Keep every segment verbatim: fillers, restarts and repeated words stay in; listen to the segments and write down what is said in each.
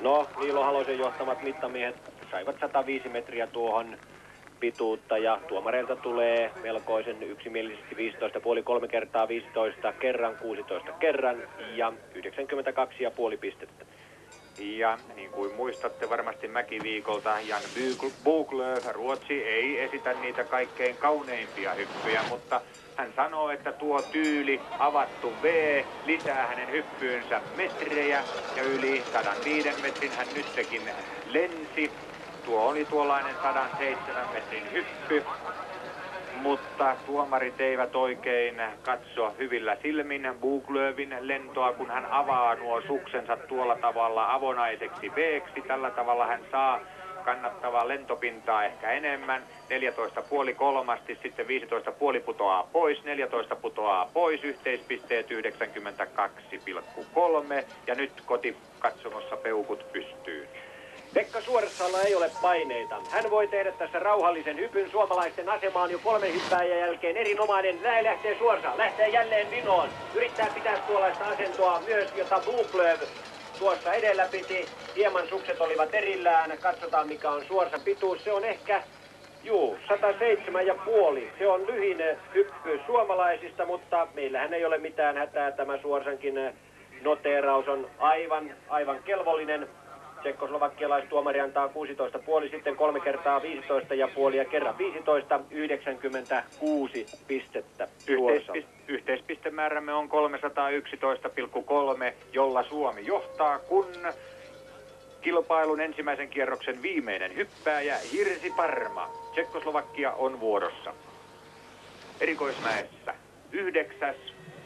No, Niilo Halosen johtamat mittamiehet saivat sata viisi metriä tuohon pituutta ja tuomareilta tulee melkoisen yksimielisesti viisitoista pilkku viisi kolme kertaa viisitoista kerran, kuusitoista kerran ja yhdeksänkymmentäkaksi pilkku viisi pistettä. Ja niin kuin muistatte varmasti mäkiviikolta, Jan Boklöv, Ruotsi ei esitä niitä kaikkein kauneimpia hyppyjä, mutta hän sanoo, että tuo tyyli, avattu V, lisää hänen hyppyynsä metrejä ja yli sata viisi metrin hän nytkin lensi. Tuo oli tuollainen sata seitsemän metrin hyppy, mutta tuomarit eivät oikein katso hyvillä silmin Boklövin lentoa, kun hän avaa nuo suksensa tuolla tavalla avonaiseksi V-ksi. Tällä tavalla hän saa kannattavaa lentopintaa ehkä enemmän. neljätoista pilkku viisi kolmasti, sitten viisitoista pilkku viisi putoaa pois, neljätoista putoaa pois, yhteispisteet yhdeksänkymmentäkaksi pilkku kolme ja nyt kotikatsomossa peukut pystyyn. Pekka Suorassalla ei ole paineita. Hän voi tehdä tässä rauhallisen hypyn. Suomalaisten asemaan jo kolmen hyppääjän jälkeen erinomainen. Näin lähtee Suorsa. Lähtee jälleen vinoon. Yrittää pitää tuollaista asentoa myös, jota Boklöv tuossa edellä piti. Hieman sukset olivat erillään. Katsotaan mikä on Suorsan pituus. Se on ehkä, juu, sata seitsemän pilkku viisi. Se on lyhin hyppy suomalaisista, mutta meillähän ei ole mitään hätää. Tämä Suorsankin noteeraus on aivan, aivan kelvollinen. Tsekkoslovakialaistuomari antaa kuusitoista pilkku viisi, sitten kolme kertaa viisitoista pilkku viisi ja kerran viisitoista, yhdeksänkymmentäkuusi pistettä. Yhteispiste, yhteispistemäärämme on kolmesataayksitoista pilkku kolme, jolla Suomi johtaa, kun kilpailun ensimmäisen kierroksen viimeinen hyppääjä Jirsi Parma. Tsekkoslovakia on vuorossa. Erikoismäessä yhdeksäs.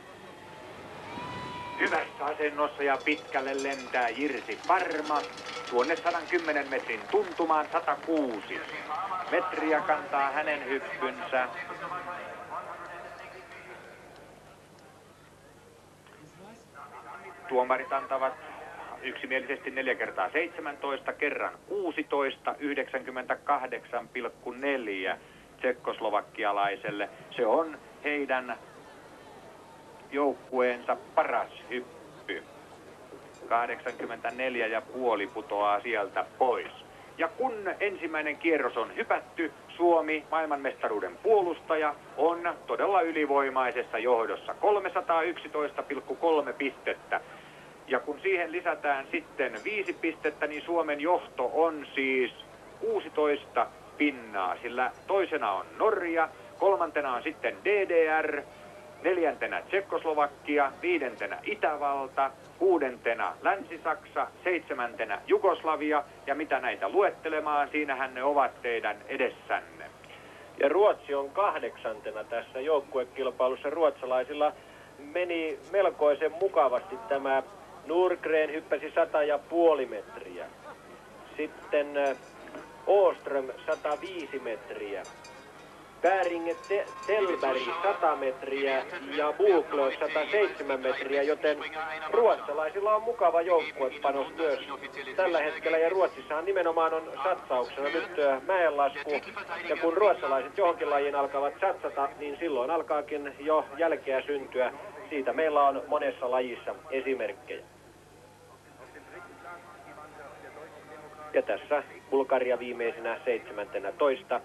Hyvässä asennossa ja pitkälle lentää Jirsi Parma. Tuonne sata kymmenen metrin tuntumaan sata kuusi metriä kantaa hänen hyppynsä. Tuomarit antavat yksimielisesti neljä kertaa seitsemäntoista, kerran kuusitoista, yhdeksänkymmentäkahdeksan pilkku neljä tsekkoslovakialaiselle. Se on heidän joukkueensa paras hyppy. kahdeksankymmentäneljä pilkku viisi putoaa sieltä pois. Ja kun ensimmäinen kierros on hypätty, Suomi, maailmanmestaruuden puolustaja, on todella ylivoimaisessa johdossa. kolmesataayksitoista pilkku kolme pistettä. Ja kun siihen lisätään sitten viisi pistettä, niin Suomen johto on siis kuusitoista pinnaa. Sillä toisena on Norja, kolmantena on sitten D D R, neljäntenä Tsekkoslovakia, viidentenä Itävalta, kuudentena Länsi-Saksa, seitsemäntenä Jugoslavia ja mitä näitä luettelemaan, siinähän ne ovat teidän edessänne. Ja Ruotsi on kahdeksantena tässä joukkuekilpailussa. Ruotsalaisilla meni melkoisen mukavasti tämä Nurgren hyppäsi sata ja puoli metriä. Sitten Åström sata viisi metriä. Bäringe Te Telberg sata metriä ja Boklöv sata seitsemän metriä, joten ruotsalaisilla on mukava joukkuepanos myös tällä hetkellä. Ja Ruotsissahan nimenomaan on satsauksena nyt mäenlasku. Ja kun ruotsalaiset johonkin lajiin alkavat satsata, niin silloin alkaakin jo jälkeä syntyä. Siitä meillä on monessa lajissa esimerkkejä. Ja tässä Bulgaria viimeisenä seitsemäntenä toista.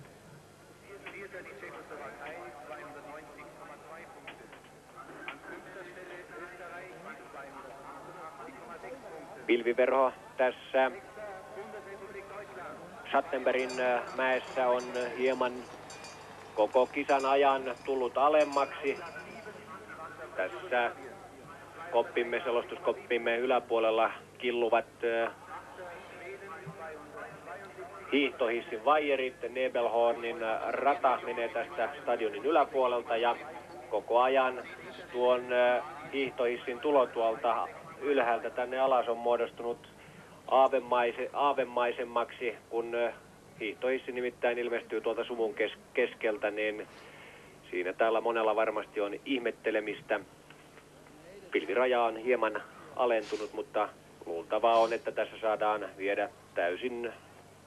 Pilviverho tässä Schattenbergin mäessä on hieman koko kisan ajan tullut alemmaksi. Tässä koppimme, selostuskoppimme yläpuolella killuvat hiihtohissin vaijerit. Nebelhornin rata menee tästä stadionin yläpuolelta ja koko ajan tuon hiihtohissin tulo tuolta ylhäältä tänne alas on muodostunut aavemaise, aavemaisemmaksi, kun hiihtohissi nimittäin ilmestyy tuolta sumun kes, keskeltä, niin siinä täällä monella varmasti on ihmettelemistä. Pilviraja on hieman alentunut, mutta luultavaa on, että tässä saadaan viedä täysin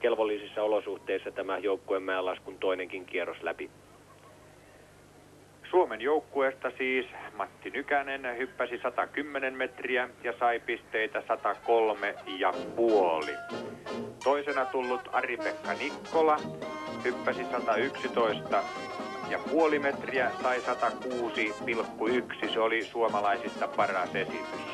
kelvollisissa olosuhteissa tämä joukkueen mäenlaskun toinenkin kierros läpi. Suomen joukkueesta siis Matti Nykänen hyppäsi sata kymmenen metriä ja sai pisteitä sata kolme ja puoli. Toisena tullut Ari-Pekka Nikkola hyppäsi sata yksitoista ja puoli metriä, sai sata kuusi pilkku yksi. Se oli suomalaisista paras esitys.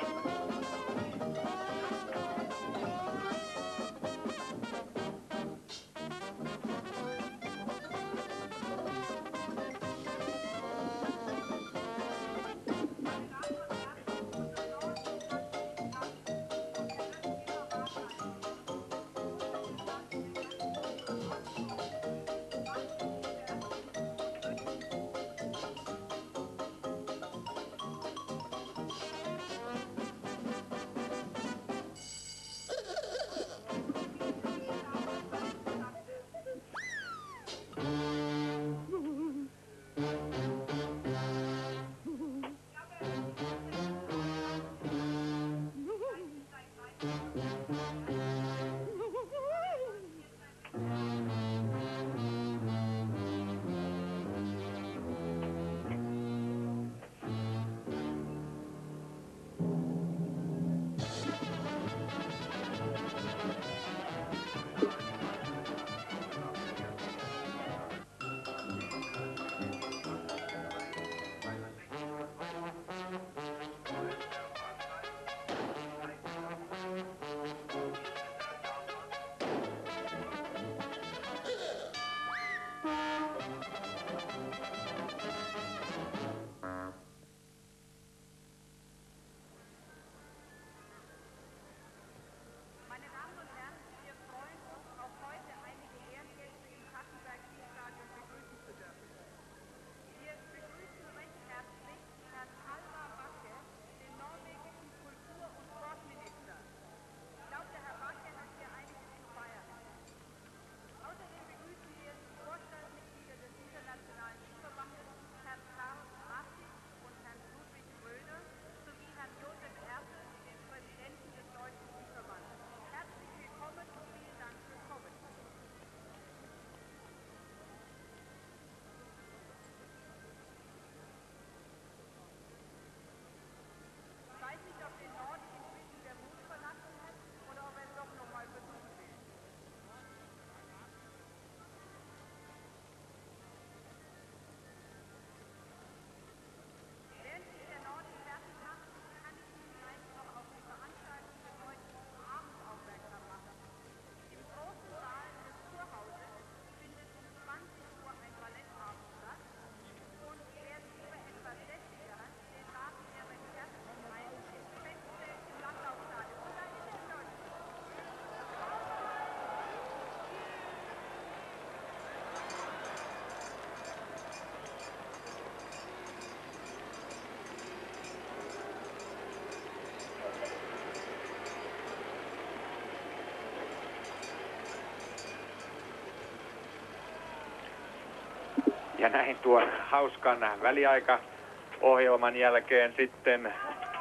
Ja näin tuon hauskan väliaikaohjelman jälkeen sitten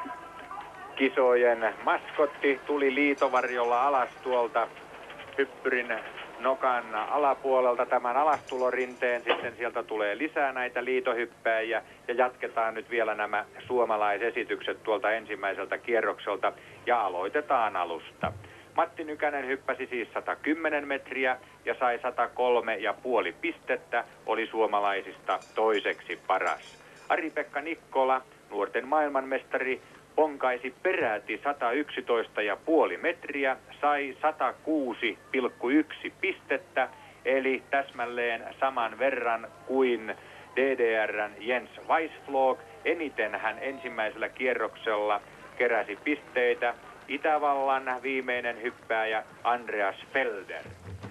kisojen maskotti tuli liitovarjolla alas tuolta hyppyrin nokan alapuolelta tämän alastulorinteen. Sitten sieltä tulee lisää näitä liitohyppääjiä ja jatketaan nyt vielä nämä suomalaisesitykset tuolta ensimmäiseltä kierrokselta ja aloitetaan alusta. Matti Nykänen hyppäsi siis sata kymmenen metriä ja sai sata kolme ja puoli pistettä, oli suomalaisista toiseksi paras. Ari-Pekka Nikkola, nuorten maailmanmestari, ponkaisi peräti sata yksitoista ja puoli metriä, sai sata kuusi pilkku yksi pistettä, eli täsmälleen saman verran kuin D D R:n Jens Weisflog. Eniten hän ensimmäisellä kierroksella keräsi pisteitä. Itävallan viimeinen hyppääjä Andreas Felder.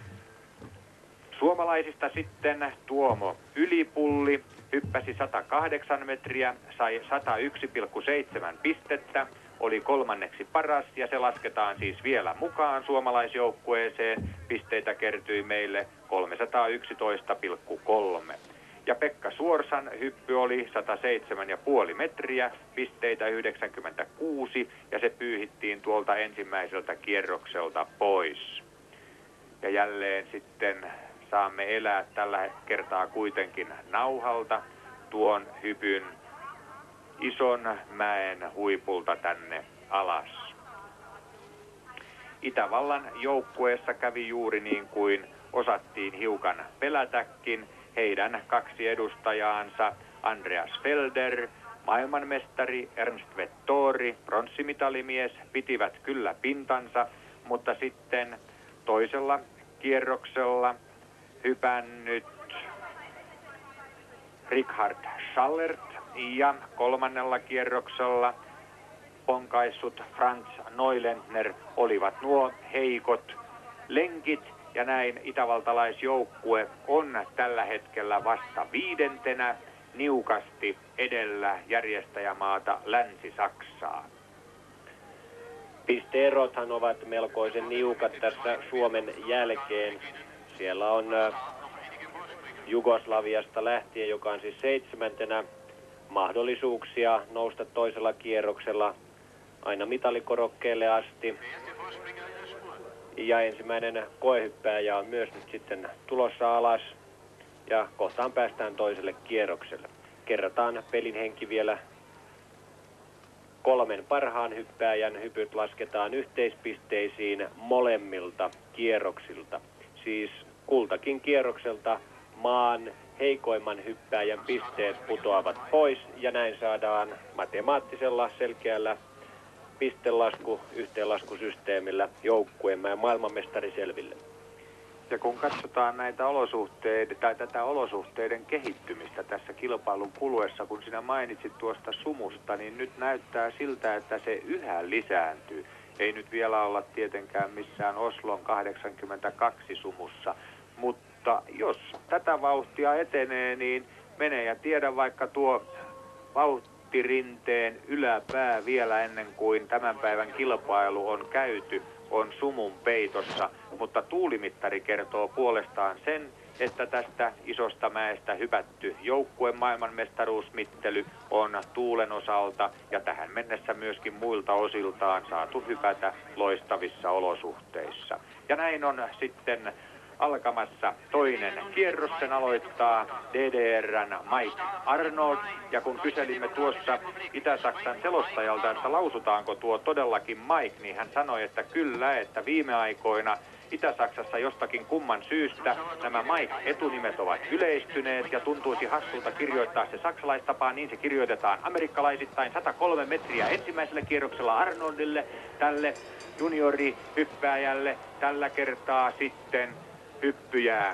Suomalaisista sitten Tuomo Ylipulli hyppäsi sata kahdeksan metriä, sai sata yksi pilkku seitsemän pistettä, oli kolmanneksi paras ja se lasketaan siis vielä mukaan suomalaisjoukkueeseen. Pisteitä kertyi meille kolmesataayksitoista pilkku kolme. Ja Pekka Suorsan hyppy oli sata seitsemän pilkku viisi metriä, pisteitä yhdeksänkymmentäkuusi ja se pyyhittiin tuolta ensimmäiseltä kierrokselta pois. Ja jälleen sitten saamme elää tällä kertaa kuitenkin nauhalta tuon hypyn ison mäen huipulta tänne alas. Itävallan joukkueessa kävi juuri niin kuin osattiin hiukan pelätäkin. Heidän kaksi edustajaansa, Andreas Felder, maailmanmestari Ernst Vettori, pronssimitalimies, pitivät kyllä pintansa, mutta sitten toisella kierroksella hypännyt Richard Schallert ja kolmannella kierroksella ponkaissut Franz Neulendner olivat nuo heikot lenkit, ja näin itävaltalaisjoukkue on tällä hetkellä vasta viidentenä niukasti edellä järjestäjämaata Länsi-Saksaa. Pisteerothan ovat melkoisen niukat tässä Suomen jälkeen. Siellä on Jugoslaviasta lähtien, joka on siis seitsemäntenä, mahdollisuuksia nousta toisella kierroksella aina mitalikorokkeelle asti. Ja ensimmäinen koehyppääjä on myös nyt sitten tulossa alas ja kohtaan päästään toiselle kierrokselle. Kerrataan pelin henki vielä. Kolmen parhaan hyppääjän hypyt lasketaan yhteispisteisiin molemmilta kierroksilta. Siis kultakin kierrokselta maan heikoimman hyppääjän pisteet putoavat pois ja näin saadaan matemaattisella selkeällä pistelasku yhteenlaskusysteemillä joukkueemme ja maailmanmestari selville. Ja kun katsotaan näitä olosuhteita tai tätä olosuhteiden kehittymistä tässä kilpailun kuluessa, kun sinä mainitsit tuosta sumusta, niin nyt näyttää siltä, että se yhä lisääntyy. Ei nyt vielä olla tietenkään missään Oslon kahdeksankymmentäkaksi sumussa, mutta jos tätä vauhtia etenee, niin menee ja tiedä, vaikka tuo vauhtirinteen yläpää vielä ennen kuin tämän päivän kilpailu on käyty, on sumun peitossa, mutta tuulimittari kertoo puolestaan sen, että tästä isosta mäestä hypätty joukkueen maailmanmestaruusmittely on tuulen osalta ja tähän mennessä myöskin muilta osiltaan saatu hypätä loistavissa olosuhteissa. Ja näin on sitten alkamassa toinen kierros, sen aloittaa D D R:n Mike Arnold, ja kun kyselimme tuossa Itä-Saksan selostajalta, että lausutaanko tuo todellakin Mike, niin hän sanoi, että kyllä, että viime aikoina Itä-Saksassa jostakin kumman syystä nämä Mike-etunimet ovat yleistyneet ja tuntuisi hassulta kirjoittaa se saksalaistapaan, niin se kirjoitetaan amerikkalaisittain. sata kolme metriä ensimmäisellä kierroksella Arnoldille, tälle juniorihyppääjälle, tällä kertaa sitten hyppy jää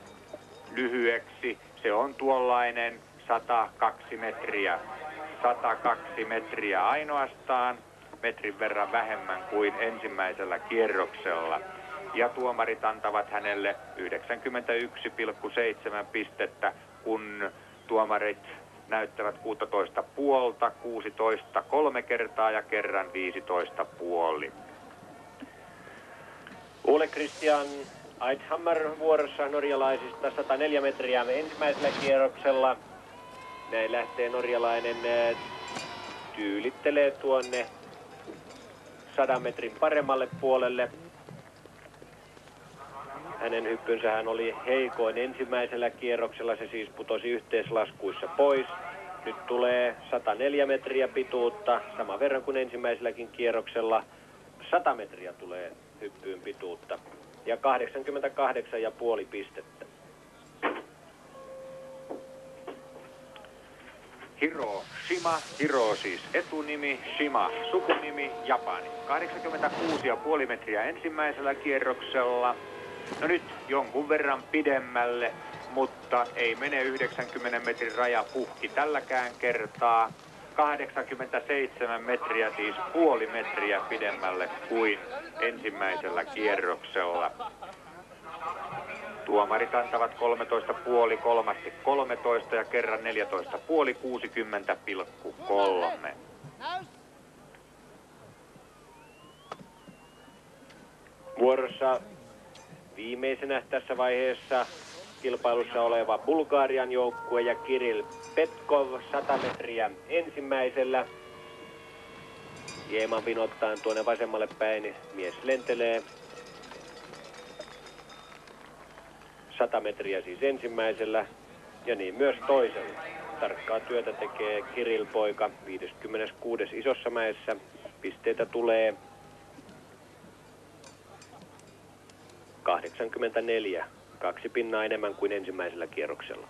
lyhyeksi. Se on tuollainen sata kaksi metriä. sata kaksi metriä ainoastaan, metrin verran vähemmän kuin ensimmäisellä kierroksella. Ja tuomarit antavat hänelle yhdeksänkymmentäyksi pilkku seitsemän pistettä, kun tuomarit näyttävät kuusitoista puolta, kuusitoista kolme kertaa ja kerran viisitoista puoli. Ole Christian Eidhammer vuorossa norjalaisista sata neljä metriä ensimmäisellä kierroksella. Näin lähtee norjalainen, tyylittelee tuonne sadan metrin paremmalle puolelle. Hänen hyppynsähän oli heikoin ensimmäisellä kierroksella, se siis putosi yhteislaskuissa pois. Nyt tulee sata neljä metriä pituutta, sama verran kuin ensimmäiselläkin kierroksella. sata metriä tulee hyppyyn pituutta ja kahdeksankymmentäkahdeksan pilkku viisi pistettä. Hiroshima, Hiro siis etunimi, Shima sukunimi, Japani. kahdeksankymmentäkuusi pilkku viisi metriä ensimmäisellä kierroksella. No nyt jonkun verran pidemmälle, mutta ei mene yhdeksänkymmenen metrin raja puhki tälläkään kertaa. kahdeksankymmentäseitsemän metriä, siis puoli metriä pidemmälle kuin ensimmäisellä kierroksella. Tuomarit antavat kolmetoista pilkku viisi, kolmasti kolmetoista ja kerran neljätoista pilkku viisi, kuusikymmentä pilkku kolme. Vuorossa viimeisenä tässä vaiheessa kilpailussa oleva Bulgarian joukkue ja Kirill Petkov sata metriä ensimmäisellä. Hieman vinottaan tuonne vasemmalle päin mies lentelee. sata metriä siis ensimmäisellä Ja niin myös toisella. Tarkkaa työtä tekee Kirill poika viideskymmeneskuudes isossa mäessä. Pisteitä tulee kahdeksankymmentäneljä. Kaksi pinnaa enemmän kuin ensimmäisellä kierroksella.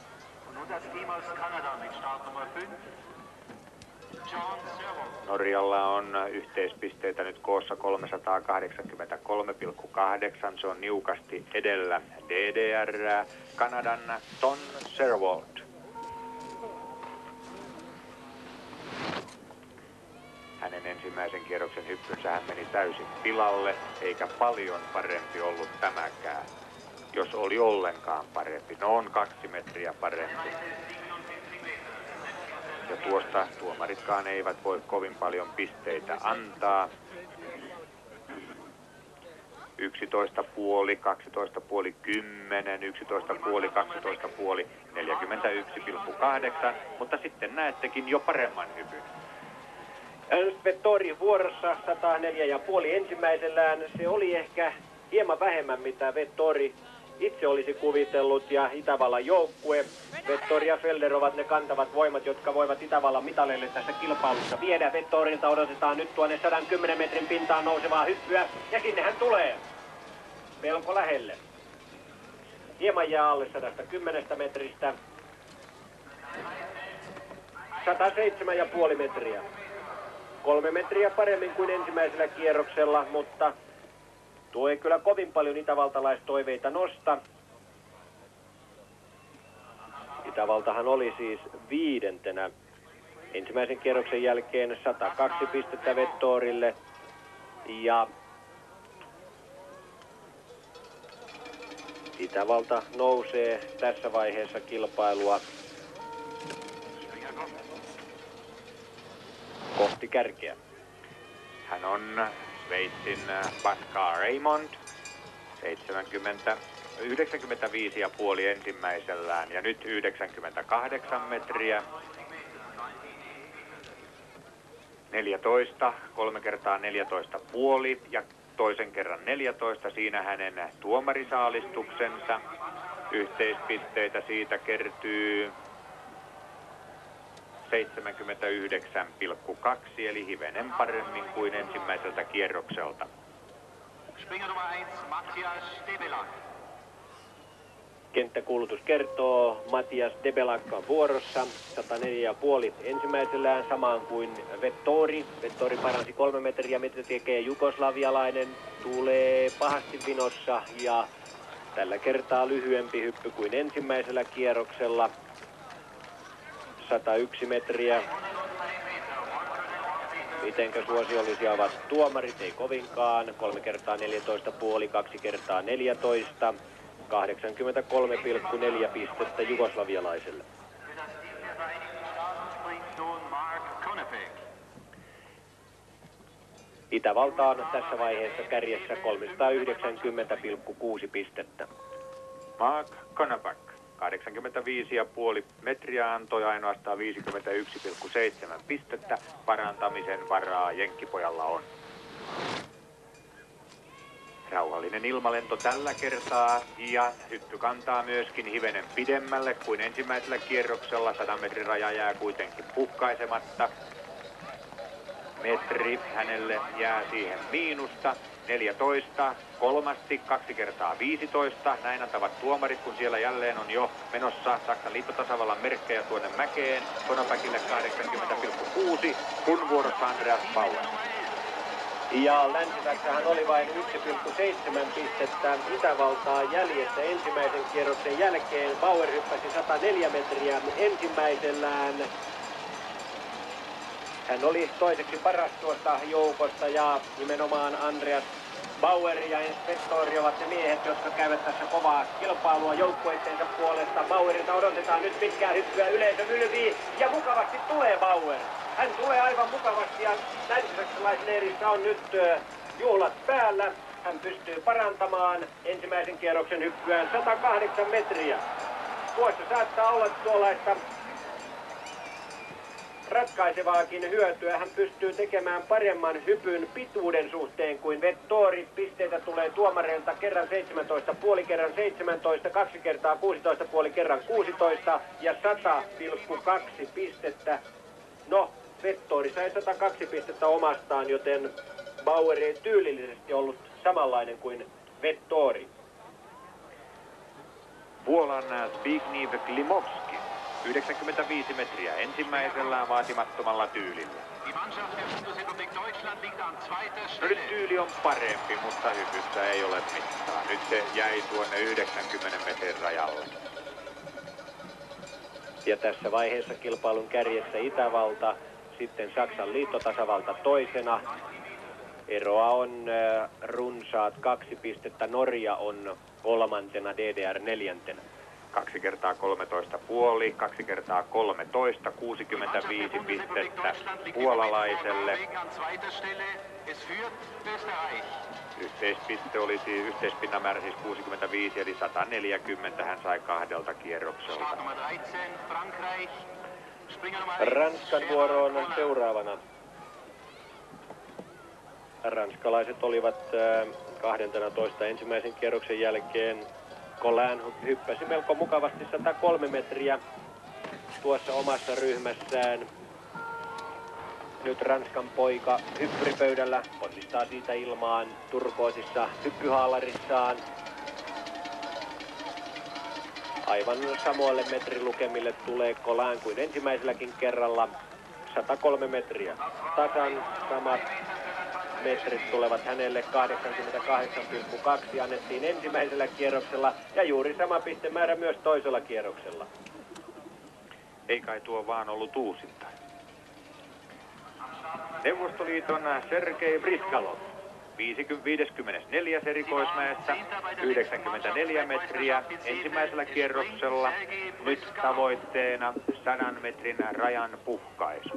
Norjalla on yhteispisteitä nyt koossa kolmesataakahdeksankymmentäkolme pilkku kahdeksan. Se on niukasti edellä D D R. Kanadan Ton Servold. Hänen ensimmäisen kierroksen hyppynsä hän meni täysin pilalle, eikä paljon parempi ollut tämäkään. Jos oli ollenkaan parempi. No on kaksi metriä parempi. Ja tuosta tuomaritkaan eivät voi kovin paljon pisteitä antaa. yksitoista puoli, kaksitoista puoli, kymmenen, yksitoista puoli, kaksitoista puoli, neljäkymmentäyksi pilkku kahdeksan. Mutta sitten näettekin jo paremman hypyn. Ernst Vettori vuorossa sata neljä pilkku viisi ensimmäisellään. Se oli ehkä hieman vähemmän mitä Vettori itse olisi kuvitellut ja Itävallan joukkue. Vettori ja Felder ovat ne kantavat voimat, jotka voivat Itävallan mitaleille tässä kilpailussa viedä. Vettorilta odotetaan nyt tuonne sata kymmenen metrin pintaan nousevaa hyppyä ja sinne hän tulee. Melko lähelle. Hieman jää alle sata kymmenen metristä. sata seitsemän pilkku viisi metriä. Kolme metriä paremmin kuin ensimmäisellä kierroksella, mutta tuo ei kyllä kovin paljon itävaltalaistoiveita nosta. Itävaltahan oli siis viidentenä ensimmäisen kierroksen jälkeen sata kaksi pistettä Vettorille. Ja Itävalta nousee tässä vaiheessa kilpailua kohti kärkeä. Hän on Sveitsin Pascal Raymond, seitsemänkymmentä, yhdeksänkymmentäviisi pilkku viisi ensimmäisellään ja nyt yhdeksänkymmentäkahdeksan metriä. neljätoista, kolme kertaa neljätoista puoli ja toisen kerran neljätoista, siinä hänen tuomarisaalistuksensa. Yhteispisteitä siitä kertyy seitsemänkymmentäyhdeksän pilkku kaksi eli hivenen paremmin kuin ensimmäiseltä kierrokselta. Kenttäkuulutus kertoo, Matias Debelak on vuorossa, sata neljä pilkku viisi ensimmäisellään samaan kuin Vettori. Vettori paransi kolme metriä, mitä tekee jugoslavialainen, tulee pahasti vinossa ja tällä kertaa lyhyempi hyppy kuin ensimmäisellä kierroksella. sata yksi metriä. Mitenkä suosiollisia ovat tuomarit? Ei kovinkaan. kolme kertaa neljätoista pilkku viisi, kaksi kertaa neljätoista. kahdeksankymmentäkolme pilkku neljä pistettä jugoslavialaiselle. Itävalta on tässä vaiheessa kärjessä kolmesataayhdeksänkymmentä pilkku kuusi pistettä. Mark Konopak, kahdeksankymmentäviisi pilkku viisi metriä antoi ainoastaan viisikymmentäyksi pilkku seitsemän pistettä. Parantamisen varaa jenkkipojalla on. Rauhallinen ilmalento tällä kertaa ja hyppy kantaa myöskin hivenen pidemmälle kuin ensimmäisellä kierroksella. Sadan metrin raja jää kuitenkin puhkaisematta. Metri hänelle jää siihen miinusta. neljätoista, kolmasti, kaksi kertaa viisitoista. Näin antavat tuomarit, kun siellä jälleen on jo menossa Saksan liittotasavallan merkkejä tuonne mäkeen. Konopakille kahdeksankymmentä pilkku kuusi, kun vuorossa Andreas Bauer. Ja Länsi-Saksahan oli vain yksi pilkku seitsemän pistettä Itävaltaa jäljessä ensimmäisen kierroksen jälkeen. Bauer hyppäsi sata neljä metriä ensimmäisellään. Hän oli toiseksi paras tuosta joukosta ja nimenomaan Andreas Bauer ja Ernst Vettori ovat ne miehet, jotka käyvät tässä kovaa kilpailua joukkueittensa puolesta. Bauerilta odotetaan nyt pitkää hyppyä, yleisö ylvii ja mukavasti tulee Bauer. Hän tulee aivan mukavasti ja länsisaksalaisleirissä on nyt juhlat päällä. Hän pystyy parantamaan ensimmäisen kierroksen hyppyään sata kahdeksan metriä. Tuossa saattaa olla tuollaista ratkaisevaakin hyötyä. Hän pystyy tekemään paremman hypyn pituuden suhteen kuin Vettori. Pisteitä tulee tuomareilta kerran seitsemäntoista puoli, kerran seitsemäntoista, kaksi kertaa kuusitoista puoli, kerran kuusitoista ja sata pilkku kaksi pistettä. No, Vettori sai sata kaksi pistettä omastaan, joten Bauer ei tyylillisesti ollut samanlainen kuin Vettori. Puolan Zbigniew Klimowski, yhdeksänkymmentäviisi metriä ensimmäisellä vaatimattomalla tyylillä. No nyt tyyli on parempi, mutta hypyssä ei ole mittaa. Nyt se jäi tuonne yhdeksänkymmenen metrin rajalle. Ja tässä vaiheessa kilpailun kärjessä Itävalta, sitten Saksan liittotasavalta toisena. Eroa on äh, runsaat kaksi pistettä. Norja on kolmantena, D D R neljäntenä. Kaksi kertaa kolmetoista puoli, kaksi kertaa kolmetoista, kuusikymmentäviisi pistettä puolalaiselle. Yhteispiste olisi, yhteispinnan määrä siis kuusikymmentäviisi, eli sata neljäkymmentä hän sai kahdelta kierrokselta. Ranskan vuoro on seuraavana. Ranskalaiset olivat äh, kaksitoista ensimmäisen kierroksen jälkeen. Colin hyppäsi melko mukavasti sata kolme metriä tuossa omassa ryhmässään. Nyt Ranskan poika hyppyripöydällä ponnistaa siitä ilmaan turkoosissa hyppyhaalarissaan. Aivan samoille metrilukemille tulee Colin kuin ensimmäiselläkin kerralla. sata kolme metriä. Tasan samat metrit tulevat hänelle, kahdeksankymmentäkahdeksan pilkku kaksi annettiin ensimmäisellä kierroksella ja juuri sama pistemäärä myös toisella kierroksella. Ei kai tuo vaan ollut uusinta. Neuvostoliiton Sergei Briskalov, viisikymmentäneljä erikoismäessä, yhdeksänkymmentäneljä metriä ensimmäisellä kierroksella. Nyt tavoitteena sadan metrin rajan puhkaisu.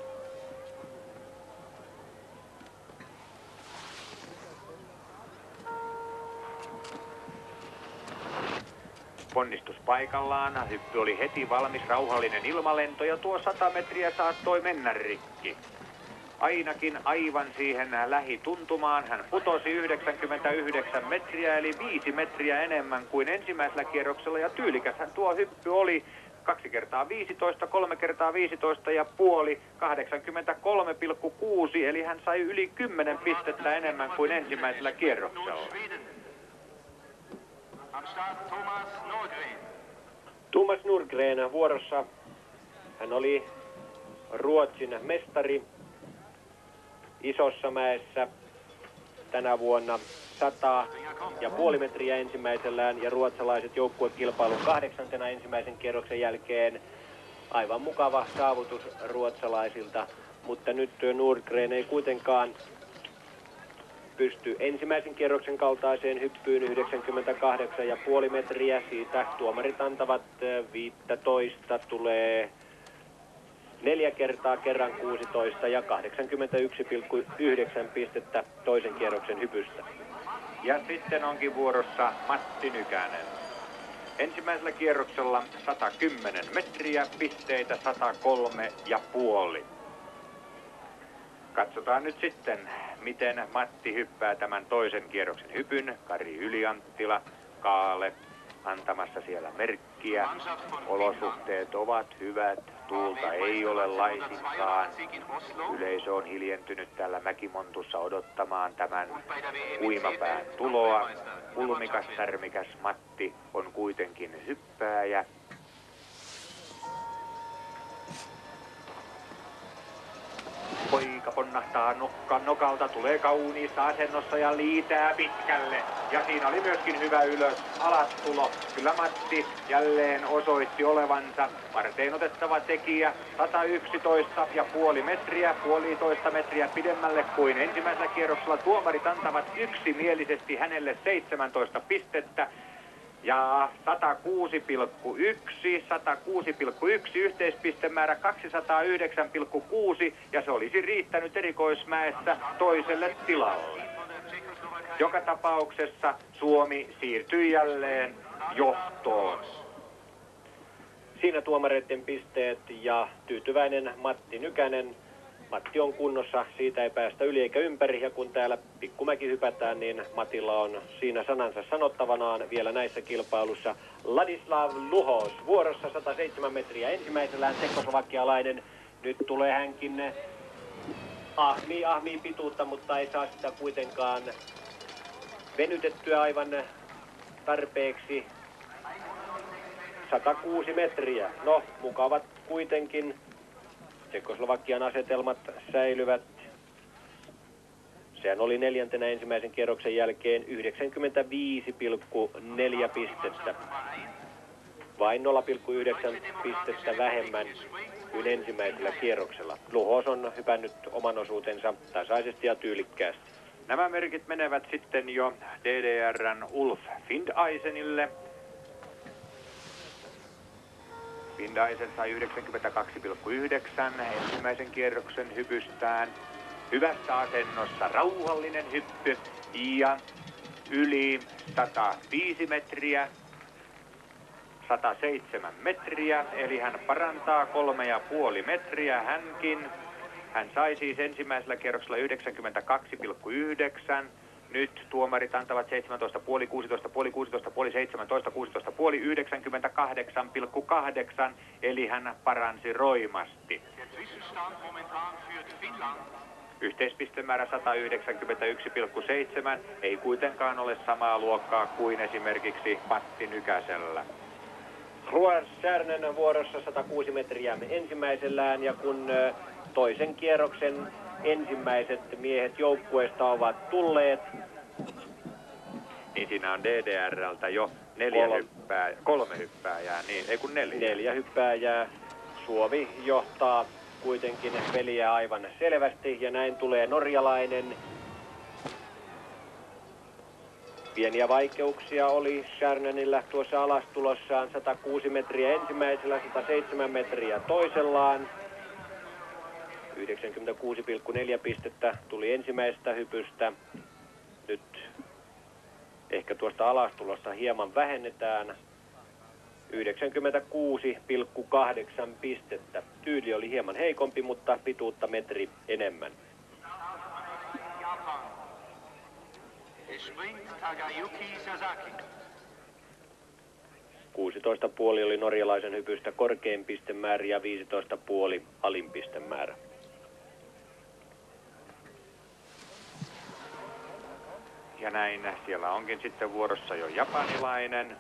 Ponnistus paikallaan, hyppy oli heti valmis, rauhallinen ilmalento ja tuo sata metriä saattoi mennä rikki. Ainakin aivan siihen lähituntumaan hän putosi yhdeksänkymmentäyhdeksän metriä eli viisi metriä enemmän kuin ensimmäisellä kierroksella ja tyylikäshän tuo hyppy oli. Kaksi kertaa viisitoista, kolme kertaa viisitoista ja puoli, kahdeksankymmentäkolme pilkku kuusi eli hän sai yli kymmenen pistettä enemmän kuin ensimmäisellä kierroksella. Thomas Nordgren vuorossa. Hän oli Ruotsin mestari Isossa mäessä tänä vuonna sata ja puoli metriä ensimmäisellään ja ruotsalaiset joukkuekilpailun kahdeksantena ensimmäisen kierroksen jälkeen. Aivan mukava saavutus ruotsalaisilta, mutta nyt Nordgren ei kuitenkaan pysty ensimmäisen kierroksen kaltaiseen hyppyyn yhdeksänkymmentäkahdeksan pilkku viisi metriä. Siitä tuomarit antavat viisitoista, tulee neljä kertaa kerran kuusitoista ja kahdeksankymmentäyksi pilkku yhdeksän pistettä toisen kierroksen hypystä. Ja sitten onkin vuorossa Matti Nykänen. Ensimmäisellä kierroksella sata kymmenen metriä, pisteitä sata kolme ja puoli. Katsotaan nyt sitten, miten Matti hyppää tämän toisen kierroksen hypyn. Kari Ylianttila, Kaale antamassa siellä merkkiä. Olosuhteet ovat hyvät, tuulta ei ole laisinkaan. Yleisö on hiljentynyt täällä Mäkimontussa odottamaan tämän uimapään tuloa. Kulmikas, tärmikäs Matti on kuitenkin hyppääjä. Poika ponnahtaa nokka nokalta, tulee kauniissa asennossa ja liitää pitkälle. Ja siinä oli myöskin hyvä ylös alastulo. Kyllä Matti jälleen osoitti olevansa varteen otettava tekijä. sata yksitoista pilkku viisi metriä, puolitoista metriä pidemmälle kuin ensimmäisellä kierroksella. Tuomarit antavat yksimielisesti hänelle seitsemäntoista pistettä. Ja sata kuusi pilkku yksi, sata kuusi pilkku yksi, yhteispistemäärä kaksisataayhdeksän pilkku kuusi ja se olisi riittänyt erikoismäessä toiselle tilalle. Joka tapauksessa Suomi siirtyi jälleen johtoon. Siinä tuomareiden pisteet ja tyytyväinen Matti Nykänen. Matti on kunnossa, siitä ei päästä yli eikä ympäri, ja kun täällä pikkumäki hypätään, niin Matilla on siinä sanansa sanottavanaan vielä näissä kilpailussa. Ladislav Luhos vuorossa sata seitsemän metriä ensimmäisellään, tsekkoslovakialainen. Nyt tulee hänkin ahmii, ahmii pituutta, mutta ei saa sitä kuitenkaan venytettyä aivan tarpeeksi. sata kuusi metriä. No, mukavat kuitenkin. Tsekkoslovakian asetelmat säilyvät. Sehän oli neljäntenä ensimmäisen kierroksen jälkeen yhdeksänkymmentäviisi pilkku neljä pistettä. Vain nolla pilkku yhdeksän pistettä vähemmän kuin ensimmäisellä kierroksella. Luhos on hypännyt oman osuutensa tasaisesti ja tyylikkäästi. Nämä merkit menevät sitten jo D D R:n Ulf Findeisenille. Findeisen sai yhdeksänkymmentäkaksi pilkku yhdeksän ensimmäisen kierroksen hypystään. Hyvässä asennossa rauhallinen hyppy ja yli sata viisi metriä, sata seitsemän metriä, eli hän parantaa kolme ja puoli metriä hänkin. Hän sai siis ensimmäisellä kierroksella yhdeksänkymmentäkaksi pilkku yhdeksän. Nyt tuomarit antavat seitsemäntoista pilkku viisi, kuusitoista pilkku viisi, kuusitoista pilkku viisi, seitsemäntoista, kuusitoista pilkku viisi, yhdeksänkymmentäkahdeksan pilkku kahdeksan, eli hän paransi roimasti. Yhteispistemäärä sata yhdeksänkymmentäyksi pilkku seitsemän ei kuitenkaan ole samaa luokkaa kuin esimerkiksi Matti Nykäsellä. Ruar Särnen vuorossa sata kuusi metriä ensimmäisellään, ja kun toisen kierroksen ensimmäiset miehet joukkueesta ovat tulleet, niin siinä on D D R:ltä jo neljä Kol- hyppää, kolme hyppääjää, niin ei kun neljä. Neljä hyppääjää. Suomi johtaa kuitenkin peliä aivan selvästi, ja näin tulee norjalainen. Pieniä vaikeuksia oli Särnenillä tuossa alastulossaan. sata kuusi metriä ensimmäisellä, sata seitsemän metriä toisellaan. yhdeksänkymmentäkuusi pilkku neljä pistettä tuli ensimmäisestä hypystä. Nyt ehkä tuosta alastulosta hieman vähennetään. yhdeksänkymmentäkuusi pilkku kahdeksan pistettä. Tyyli oli hieman heikompi, mutta pituutta metri enemmän. kuusitoista pilkku viisi oli norjalaisen hypystä korkein pistemäärä ja viisitoista pilkku viisi alin pistemäärä. Ja näin siellä onkin sitten vuorossa jo japanilainen.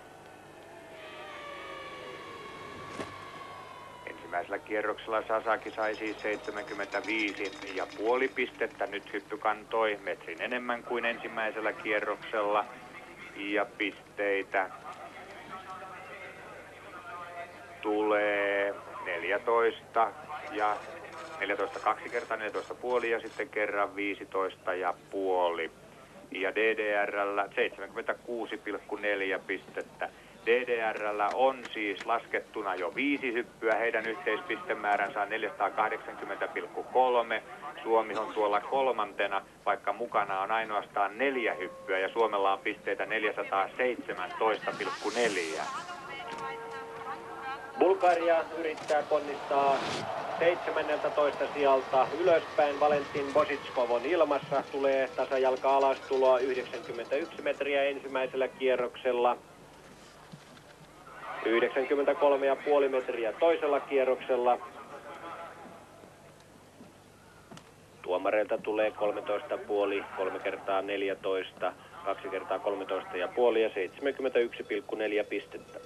Ensimmäisellä kierroksella Sasaki sai siis seitsemänkymmentäviisi pilkku viisi pistettä. Nyt hyppy kantoi metrin enemmän kuin ensimmäisellä kierroksella. Ja pisteitä tulee neljätoista ja neljätoista kaksi kertaa neljätoista pilkku viisi ja sitten kerran viisitoista pilkku viisi. Ja D D R:llä seitsemänkymmentäkuusi pilkku neljä pistettä. D D R:llä on siis laskettuna jo viisi hyppyä. Heidän yhteispistemääränsä on neljäsataakahdeksankymmentä pilkku kolme. Suomi on tuolla kolmantena, vaikka mukana on ainoastaan neljä hyppyä. Ja Suomella on pisteitä neljäsataaseitsemäntoista pilkku neljä. Bulgaria yrittää ponnistaa seitsemänneltätoista sijalta ylöspäin. Valentin Bositskov on ilmassa. Tulee tasajalka alastuloa yhdeksänkymmentäyksi metriä ensimmäisellä kierroksella. yhdeksänkymmentäkolme pilkku viisi metriä toisella kierroksella. Tuomareilta tulee kolmetoista pilkku viisi, kolme kertaa neljätoista, kaksi kertaa kolmetoista pilkku viisi ja seitsemänkymmentäyksi pilkku neljä pistettä.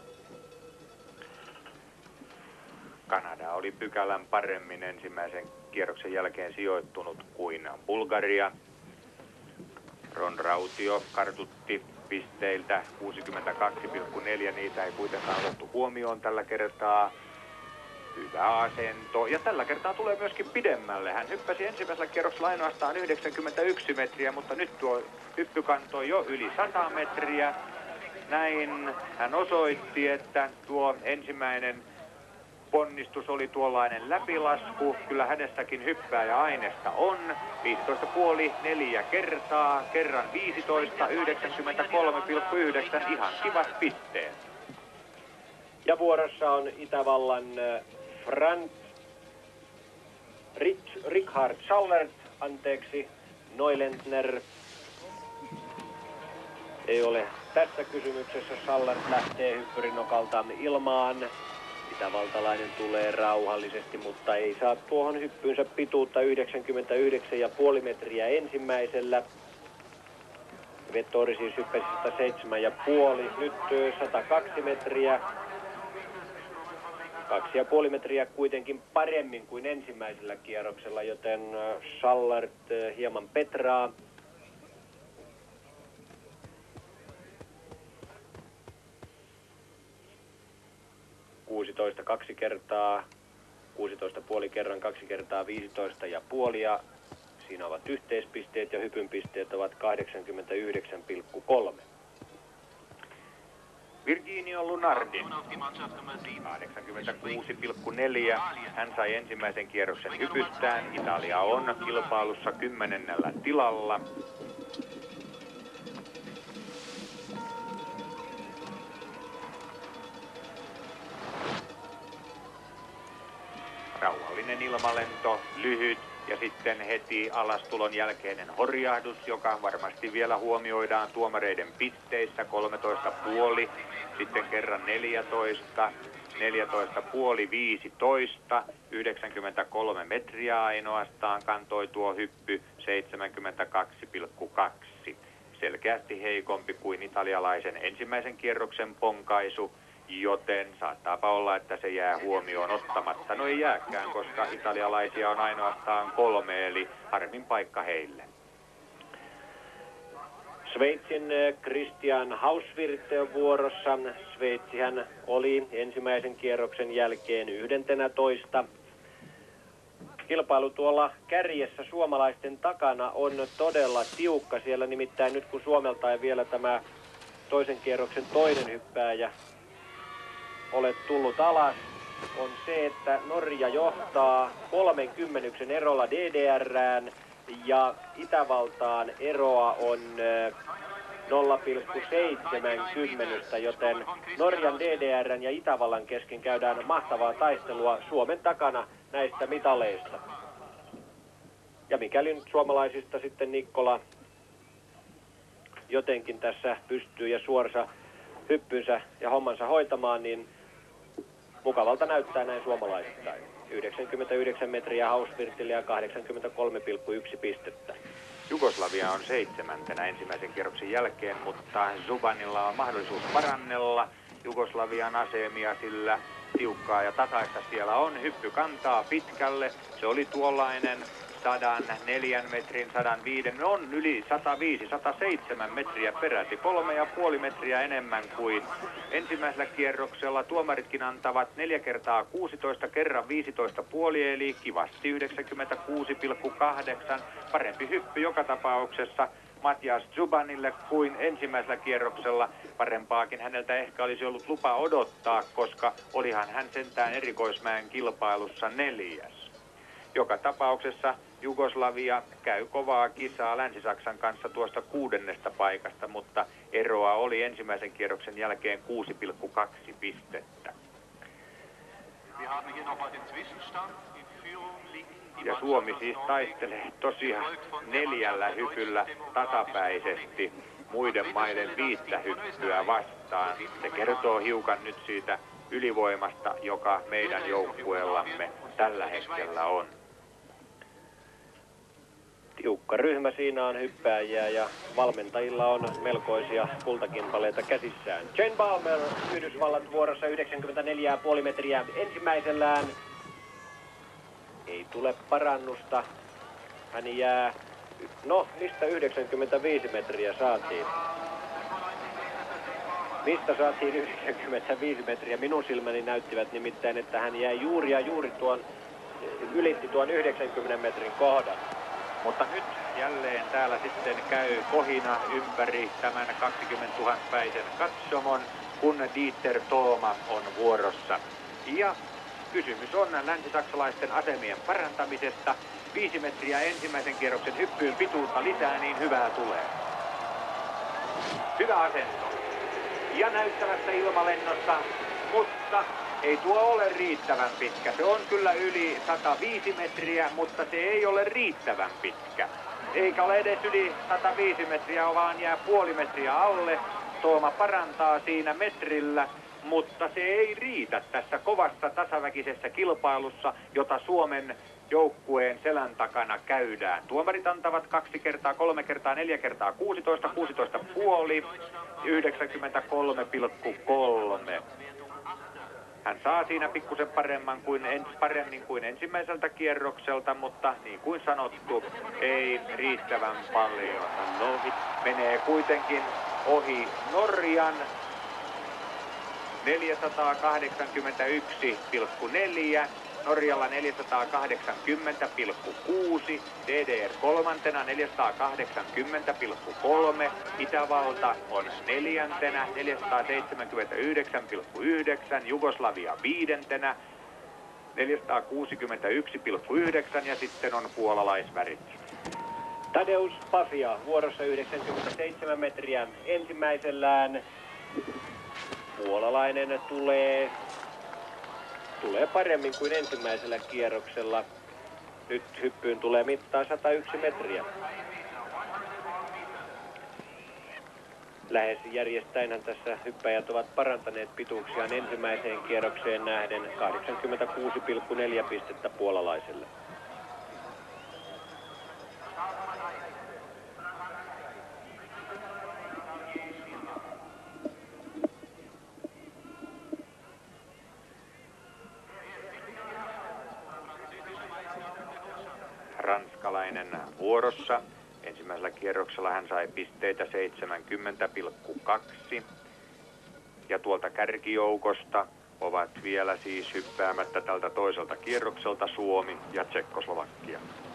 Kanada oli pykälän paremmin ensimmäisen kierroksen jälkeen sijoittunut kuin Bulgaria. Ron Rautio kartutti pisteiltä kuusikymmentäkaksi pilkku neljä, niitä ei kuitenkaan otettu huomioon tällä kertaa. Hyvä asento, ja tällä kertaa tulee myöskin pidemmälle. Hän hyppäsi ensimmäisellä kierroksella ainoastaan yhdeksänkymmentäyksi metriä, mutta nyt tuo hyppy kantoi jo yli sata metriä. Näin hän osoitti, että tuo ensimmäinen ponnistus oli tuollainen läpilasku. Kyllä hänestäkin hyppääjä aineesta on. viisitoista pilkku viisi, neljä kertaa, kerran viisitoista, yhdeksänkymmentäkolme pilkku yhdeksän, ihan kivat pisteet. Ja vuorossa on Itävallan Franz Richard Schallert, anteeksi, Neulendner ei ole tässä kysymyksessä. Schallert lähtee hyppyrinokalta ilmaan. Itävaltalainen tulee rauhallisesti, mutta ei saa tuohon hyppyynsä pituutta yhdeksänkymmentäyhdeksän pilkku viisi metriä ensimmäisellä. Vettori siis hyppäsi sata seitsemän pilkku viisi, nyt sata kaksi metriä. Kaksi ja puoli metriä kuitenkin paremmin kuin ensimmäisellä kierroksella, joten Schallert hieman petraa. kuusitoista kaksi kertaa, kuusitoista puoli kerran kaksi kertaa viisitoista ja puoli, ja siinä ovat yhteispisteet ja hypyn pisteet ovat kahdeksankymmentäyhdeksän pilkku kolme. Virginio Lunardi, kahdeksankymmentäkuusi pilkku neljä. Hän sai ensimmäisen kierroksen hypystään. Italia on kilpailussa kymmenennellä tilalla. Rauhallinen ilmalento, lyhyt ja sitten heti alastulon jälkeinen horjahdus, joka varmasti vielä huomioidaan tuomareiden pisteissä. kolmetoista pilkku viisi, sitten kerran neljätoista, neljätoista pilkku viisi, viisitoista, yhdeksänkymmentäkolme metriä ainoastaan kantoi tuo hyppy, seitsemänkymmentäkaksi pilkku kaksi. Selkeästi heikompi kuin italialaisen ensimmäisen kierroksen ponkaisu, joten saattaapa olla, että se jää huomioon ottamatta. No ei jääkään, koska italialaisia on ainoastaan kolme, eli harmin paikka heille. Sveitsin Christian Hauswirth vuorossa. Sveitsihän oli ensimmäisen kierroksen jälkeen yhdentenätoista. Kilpailu tuolla kärjessä suomalaisten takana on todella tiukka. Siellä nimittäin nyt kun Suomelta ei vielä tämä toisen kierroksen toinen hyppääjä ole tullut alas, on se, että Norja johtaa kolmenkymmenen erolla D D R:ään ja Itävaltaan eroa on nolla pilkku seitsemänkymmentä, joten Norjan, D D R:n ja Itävallan kesken käydään mahtavaa taistelua Suomen takana näistä mitaleista. Ja mikäli nyt suomalaisista sitten Nikkola jotenkin tässä pystyy ja suorassa hyppynsä ja hommansa hoitamaan, niin mukavalta näyttää näin suomalaisittain. yhdeksänkymmentäyhdeksän metriä Hauswirthille ja kahdeksankymmentäkolme pilkku yksi pistettä. Jugoslavia on seitsemäntenä ensimmäisen kierroksen jälkeen, mutta Zubanilla on mahdollisuus parannella Jugoslavian asemia, sillä tiukkaa ja tasaista siellä on. Hyppy kantaa pitkälle. Se oli tuollainen sata neljä metrin, sata viisi, on yli sata viisi, sata seitsemän metriä peräti, kolme ja puoli metriä enemmän kuin ensimmäisellä kierroksella. Tuomaritkin antavat neljä kertaa kuusitoista, kerran viisitoista puoli, eli kivasti yhdeksänkymmentäkuusi pilkku kahdeksan. Parempi hyppy joka tapauksessa Matjaž Zubanille kuin ensimmäisellä kierroksella. Parempaakin häneltä ehkä olisi ollut lupa odottaa, koska olihan hän sentään erikoismäen kilpailussa neljäs. Joka tapauksessa Jugoslavia käy kovaa kisaa Länsi-Saksan kanssa tuosta kuudennesta paikasta, mutta eroa oli ensimmäisen kierroksen jälkeen kuusi pilkku kaksi pistettä. Ja Suomi siis taistelee tosiaan neljällä hypyllä tasapäisesti muiden maiden viittä hyppyä vastaan. Se kertoo hiukan nyt siitä ylivoimasta, joka meidän joukkueellamme tällä hetkellä on. Tiukka ryhmä, siinä on hyppääjiä ja valmentajilla on melkoisia kultakimpaleita käsissään. Jane Balmer, Yhdysvallat vuorossa yhdeksänkymmentäneljä pilkku viisi metriä ensimmäisellään. Ei tule parannusta. Hän jää, no mistä yhdeksänkymmentäviisi metriä saatiin? Mistä saatiin yhdeksänkymmentäviisi metriä? Minun silmäni näyttivät nimittäin, että hän jäi juuri ja juuri tuon, ylitti tuon yhdeksänkymmenen metrin kohdan. Mutta nyt jälleen täällä sitten käy kohina ympäri tämän kaksikymmentätuhatta-päisen katsomon, kun Dieter Thoma on vuorossa. Ja kysymys on länsisaksalaisten asemien parantamisesta. Viisi metriä ensimmäisen kierroksen hyppyyn pituutta lisää, niin hyvää tulee. Hyvä asento. Ja näyttävässä ilmalennossa mutta ei tuo ole riittävän pitkä. Se on kyllä yli sata viisi metriä, mutta se ei ole riittävän pitkä. Eikä ole edes yli sata viisi metriä, vaan jää puoli metriä alle. Tooma parantaa siinä metrillä, mutta se ei riitä tässä kovassa tasaväkisessä kilpailussa, jota Suomen joukkueen selän takana käydään. Tuomarit antavat kaksi kertaa, kolme kertaa, neljä kertaa, kuusitoista, kuusitoista puoli, yhdeksänkymmentäkolme pilkku kolme. Hän saa siinä pikkusen paremman kuin ens, paremmin kuin ensimmäiseltä kierrokselta, mutta niin kuin sanottu, ei riittävän paljon. No, menee kuitenkin ohi Norjan neljäsataakahdeksankymmentäyksi pilkku neljä. Norjalla neljäsataakahdeksankymmentä pilkku kuusi, D D R kolmantena neljäsataakahdeksankymmentä pilkku kolme, Itävalta on neljäntenä neljäsataaseitsemänkymmentäyhdeksän pilkku yhdeksän, Jugoslavia viidentenä neljäsataakuusikymmentäyksi pilkku yhdeksän ja sitten on puolalaisvärit. Tadeusz Pafia vuorossa yhdeksänkymmentäseitsemän metriä ensimmäisellään. Puolalainen tulee Tulee paremmin kuin ensimmäisellä kierroksella. Nyt hyppyyn tulee mittaa sata yksi metriä. Lähes järjestäinhän tässä hyppäjät ovat parantaneet pituuksiaan ensimmäiseen kierrokseen nähden. kahdeksankymmentäkuusi pilkku neljä pistettä puolalaiselle. Ranskalainen vuorossa. Ensimmäisellä kierroksella hän sai pisteitä seitsemänkymmentä pilkku kaksi. Ja tuolta kärkijoukosta ovat vielä siis hyppäämättä tältä toiselta kierrokselta Suomi ja Tsekkoslovakia.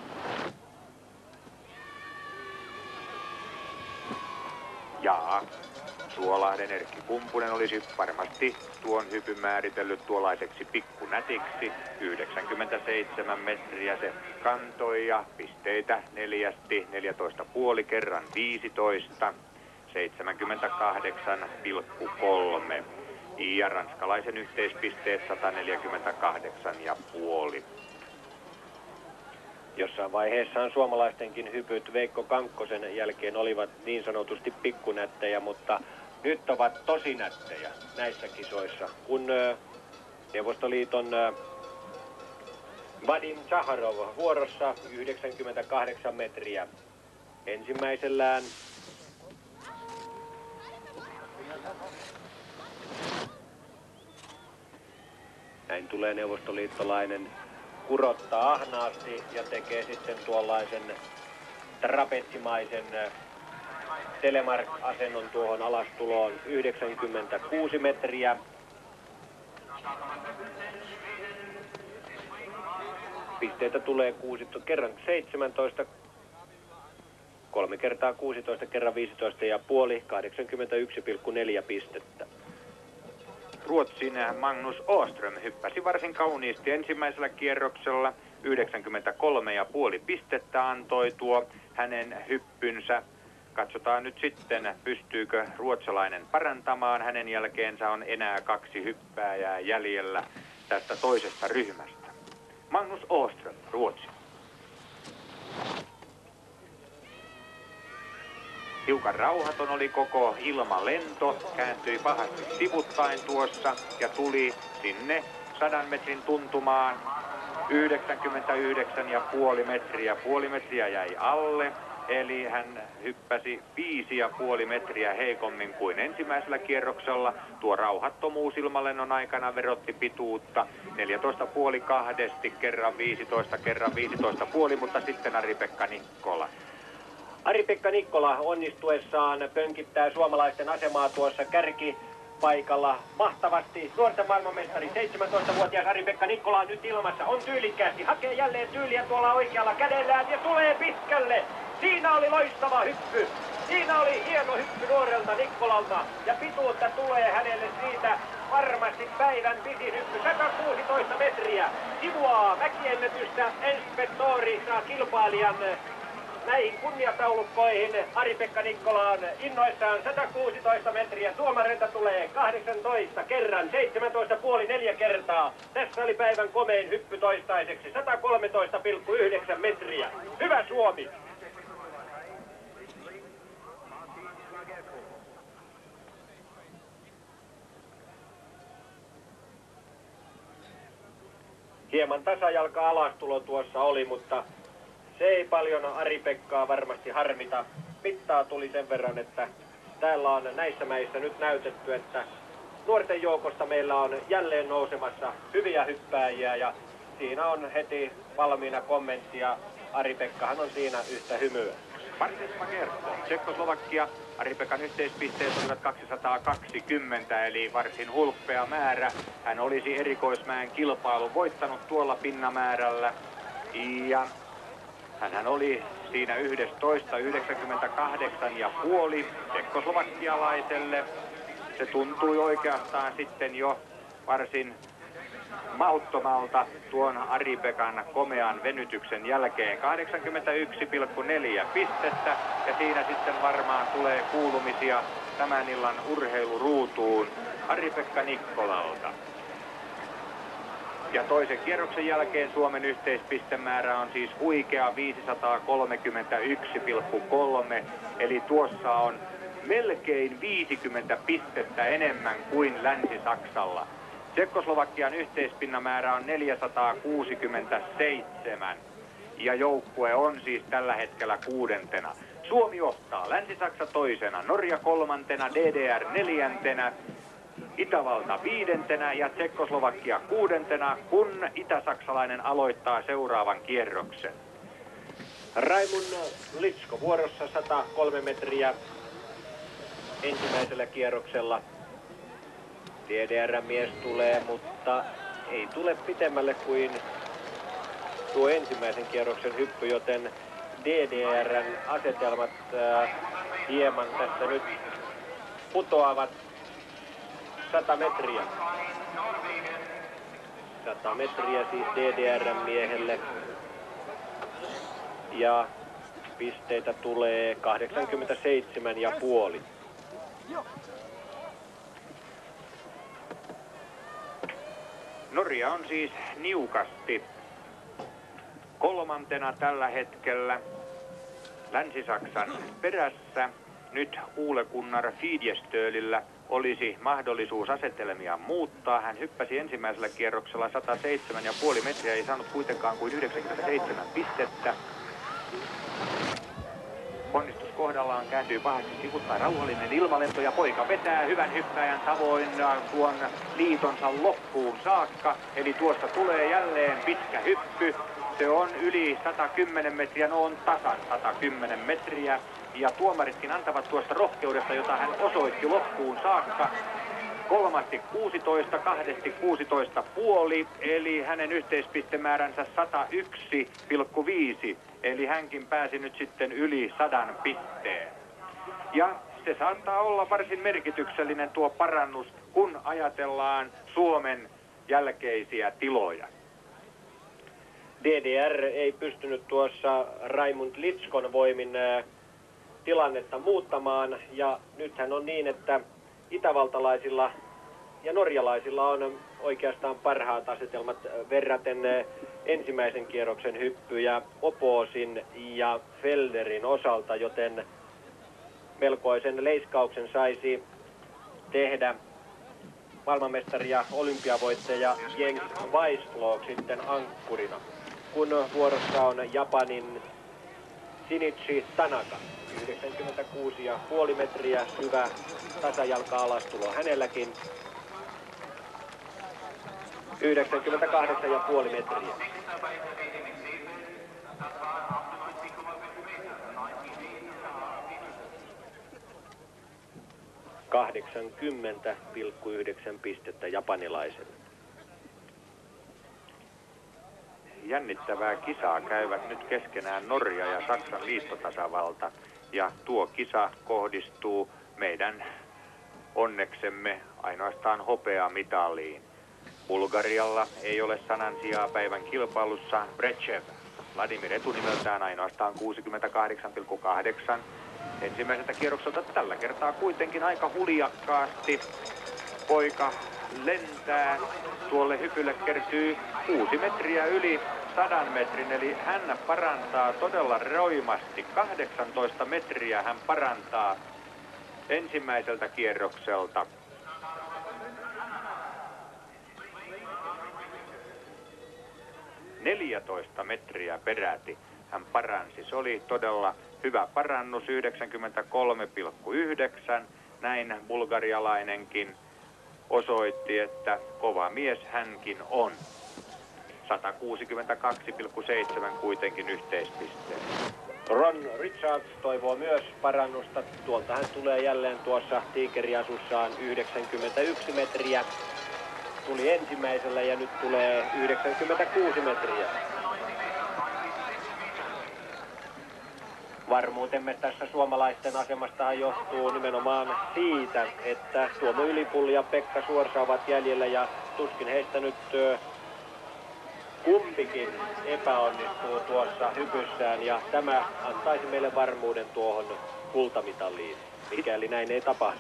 Ja Suolahden Erkki Kumpunen olisi varmasti tuon hypyn määritellyt tuollaiseksi pikkunätiksi. yhdeksänkymmentäseitsemän metriä se kantoi ja pisteitä neljästi, neljätoista pilkku viisi kerran viisitoista, seitsemänkymmentäkahdeksan pilkku kolme. Ja ranskalaisen yhteispisteet sata neljäkymmentäkahdeksan pilkku viisi. Jossain vaiheessaan suomalaistenkin hypyt Veikko Kankkosen jälkeen olivat niin sanotusti pikkunättejä, mutta nyt ovat tosi nättejä näissä kisoissa. Kun Neuvostoliiton Vadim Zaharov vuorossa yhdeksänkymmentäkahdeksan metriä ensimmäisellään. Näin tulee neuvostoliittolainen kurottaa ahnaasti ja tekee sitten tuollaisen trapetsimaisen telemark-asennon tuohon alastuloon yhdeksänkymmentäkuusi metriä. Pisteitä tulee kuusitoista, kerran seitsemäntoista, kolme kertaa kuusitoista, kerran viisitoista ja puoli, kahdeksankymmentäyksi pilkku neljä pistettä. Ruotsin Magnus Åström hyppäsi varsin kauniisti ensimmäisellä kierroksella. yhdeksänkymmentäkolme pilkku viisi pistettä antoi tuo hänen hyppynsä. Katsotaan nyt sitten, pystyykö ruotsalainen parantamaan. Hänen jälkeensä on enää kaksi hyppääjää jäljellä tästä toisesta ryhmästä. Magnus Åström, Ruotsi. Hiukan rauhaton oli koko ilmalento, kääntyi pahasti sivuttain tuossa ja tuli sinne sadan metrin tuntumaan. yhdeksänkymmentäyhdeksän pilkku viisi metriä, puoli metriä jäi alle, eli hän hyppäsi viisi pilkku viisi metriä heikommin kuin ensimmäisellä kierroksella. Tuo rauhattomuus ilmalennon aikana verotti pituutta neljätoista pilkku viisi kahdesti, kerran viisitoista, kerran viisitoista pilkku viisi, mutta sitten Ari-Pekka Nikkola. Ari-Pekka Nikkola onnistuessaan pönkittää suomalaisten asemaa tuossa kärkipaikalla mahtavasti. Nuorten maailmanmestari seitsemäntoistavuotias Ari-Pekka Nikkola on nyt ilmassa, on tyylikkäästi, hakee jälleen tyyliä tuolla oikealla kädellään ja tulee pitkälle. Siinä oli loistava hyppy. Siinä oli hieno hyppy nuorelta Nikkolalta ja pituutta tulee hänelle siitä varmasti päivän pisin hyppy, sata kuusitoista metriä. Sivuaa mäkiennätystä, Enspettori saa kilpailijan näihin kunniataulukkoihin. Ari-Pekka Nikkola on innoissaan sata kuusitoista metriä. Tuomareilta tulee kahdeksantoista kerran, seitsemäntoista puoli neljä kertaa. Tässä oli päivän komein hyppy toistaiseksi, sata kolmetoista pilkku yhdeksän metriä. Hyvä Suomi! Hieman tasajalka alastulo tuossa oli, mutta se ei paljon Ari-Pekkaa varmasti harmita. Mittaa tuli sen verran, että täällä on näissä mäissä nyt näytetty, että nuorten joukosta meillä on jälleen nousemassa hyviä hyppääjiä ja siinä on heti valmiina kommentti ja Ari-Pekkahan on siinä yhtä hymyä. Parisespa kertoo. Tsekkoslovakia, Ari-Pekan yhteispisteet olivat kaksisataakaksikymmentä, eli varsin hulppea määrä. Hän olisi erikoismäen kilpailun voittanut tuolla pinnamäärällä. Ja hänhän oli siinä yksitoista yhdeksänkymmentäkahdeksan ja puoli tsekkoslovakialaiselle. Se tuntui oikeastaan sitten jo varsin mahdottomalta tuon Ari-Pekan komean venytyksen jälkeen. kahdeksankymmentäyksi pilkku neljä pistettä ja siinä sitten varmaan tulee kuulumisia tämän illan urheiluruutuun Ari-Pekka Nikkolalta. Ja toisen kierroksen jälkeen Suomen yhteispistemäärä on siis huikea viisisataakolmekymmentäyksi pilkku kolme, eli tuossa on melkein viisikymmentä pistettä enemmän kuin Länsi-Saksalla. Tsekkoslovakian yhteispinnamäärä on neljäsataakuusikymmentäseitsemän ja joukkue on siis tällä hetkellä kuudentena. Suomi johtaa, Länsi-Saksa toisena, Norja kolmantena, D D R neljäntenä, Itävalta viidentenä ja Tsekkoslovakia kuudentena, kun itäsaksalainen aloittaa seuraavan kierroksen. Raimund Litsko vuorossa sata kolme metriä ensimmäisellä kierroksella. D D R-mies tulee, mutta ei tule pitemmälle kuin tuo ensimmäisen kierroksen hyppy, joten D D R:n asetelmat äh, hieman tässä nyt putoavat. sata metriä. sata metriä siis D D R:n miehelle. Ja pisteitä tulee kahdeksankymmentäseitsemän ja puoli. Norja on siis niukasti kolmantena tällä hetkellä. Länsi-Saksan perässä. Nyt Ole Gunnar Fidjestölillä olisi mahdollisuus asetelmia muuttaa. Hän hyppäsi ensimmäisellä kierroksella sata seitsemän pilkku viisi metriä, ei saanut kuitenkaan kuin yhdeksänkymmentäseitsemän pistettä. Ponnistus kohdallaan kääntyy pahasti sivuttain, rauhallinen ilmalento ja poika vetää hyvän hyppäjän tavoin tuon liitonsa loppuun saakka. Eli tuosta tulee jälleen pitkä hyppy. Se on yli sata kymmenen metriä, no on tasan sata kymmenen metriä. Ja tuomaritkin antavat tuosta rohkeudesta, jota hän osoitti loppuun saakka. Kolmasti kuusitoista, kahdesti kuusitoista puoli, eli hänen yhteispistemääränsä sata yksi pilkku viisi. Eli hänkin pääsi nyt sitten yli sadan pisteen. Ja se saattaa olla varsin merkityksellinen tuo parannus, kun ajatellaan Suomen jälkeisiä tiloja. D D R ei pystynyt tuossa Raimund Litskon voimin tilannetta muuttamaan, ja nythän on niin, että itävaltalaisilla ja norjalaisilla on oikeastaan parhaat asetelmat verraten ensimmäisen kierroksen hyppyjä Oposin ja Felderin osalta, joten melkoisen leiskauksen saisi tehdä maailmanmestari ja olympiavoittaja Jens Weisflog sitten ankkurina, kun vuorossa on Japanin Shinichi Tanaka. yhdeksänkymmentäkuusi pilkku viisi metriä syvä tasajalka-alastulo hänelläkin. yhdeksänkymmentäkahdeksan pilkku viisi metriä. kahdeksankymmentä pilkku yhdeksän pistettä japanilaiselle. Jännittävää kisaa käyvät nyt keskenään Norja ja Saksan liittotasavalta. Ja tuo kisa kohdistuu meidän onneksemme ainoastaan hopeamitaliin. Bulgarialla ei ole sanan sijaa päivän kilpailussa. Brechev Vladimir etunimeltään ainoastaan kuusikymmentäkahdeksan pilkku kahdeksan. Ensimmäiseltä kierrokselta tällä kertaa kuitenkin aika huljakkaasti. Poika lentää. Tuolle hypylle kertyy kuusi metriä yli sadan metrin, eli hän parantaa todella roimasti. kahdeksantoista metriä hän parantaa ensimmäiseltä kierrokselta. neljätoista metriä peräti hän paransi. Se oli todella hyvä parannus, yhdeksänkymmentäkolme pilkku yhdeksän. Näin bulgarialainenkin osoitti, että kova mies hänkin on. sata kuusikymmentäkaksi pilkku seitsemän kuitenkin yhteispisteen. Ron Richards toivoo myös parannusta. Tuolta hän tulee jälleen tuossa tiikeriasussaan yhdeksänkymmentäyksi metriä. Tuli ensimmäisellä ja nyt tulee yhdeksänkymmentäkuusi metriä. Varmuutemme tässä suomalaisten asemastahan johtuu nimenomaan siitä, että Tuomo Ylipulli ja Pekka Suorsa ovat jäljellä ja tuskin heistä nyt ö, kumpikin epäonnistuu tuossa hypyssään ja tämä antaisi meille varmuuden tuohon kultamitaliin, mikäli näin ei tapahdu.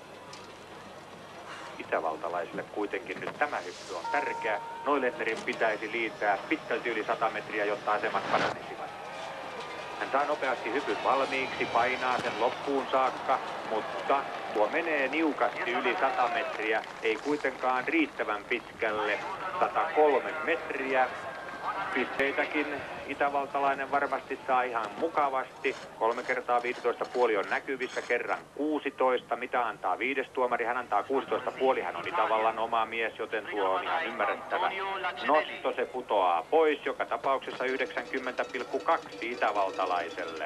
Itävaltalaisille kuitenkin nyt tämä hyppy on tärkeä. Neuletterin pitäisi liitää pitkälti yli sata metriä, jotta asemat paranisivat. Hän saa nopeasti hypyn valmiiksi, painaa sen loppuun saakka, mutta tuo menee niukasti yli sata metriä, ei kuitenkaan riittävän pitkälle, sata kolme metriä. Pisteitäkin itävaltalainen varmasti saa ihan mukavasti. Kolme kertaa viisitoista puoli on näkyvissä, kerran kuusitoista. Mitä antaa viides tuomari? Hän antaa kuusitoista puoli. Hän on Itävallan oma mies, joten tuo on ihan ymmärrettävä nosto. Se putoaa pois. Joka tapauksessa yhdeksänkymmentä pilkku kaksi itävaltalaiselle.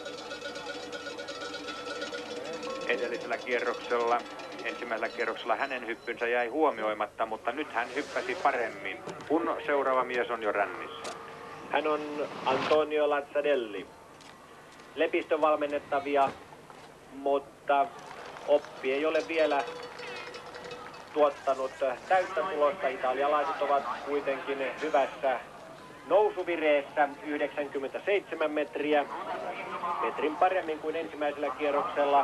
Edellisellä kierroksella, ensimmäisellä kierroksella hänen hyppynsä jäi huomioimatta, mutta nyt hän hyppäsi paremmin, kun seuraava mies on jo rännissä. Hän on Antonio Lazzadelli. Lepistön valmennettavia, mutta oppi ei ole vielä tuottanut täyttä tulosta. Italialaiset ovat kuitenkin hyvässä nousuvireessä, yhdeksänkymmentäseitsemän metriä, metrin paremmin kuin ensimmäisellä kierroksella.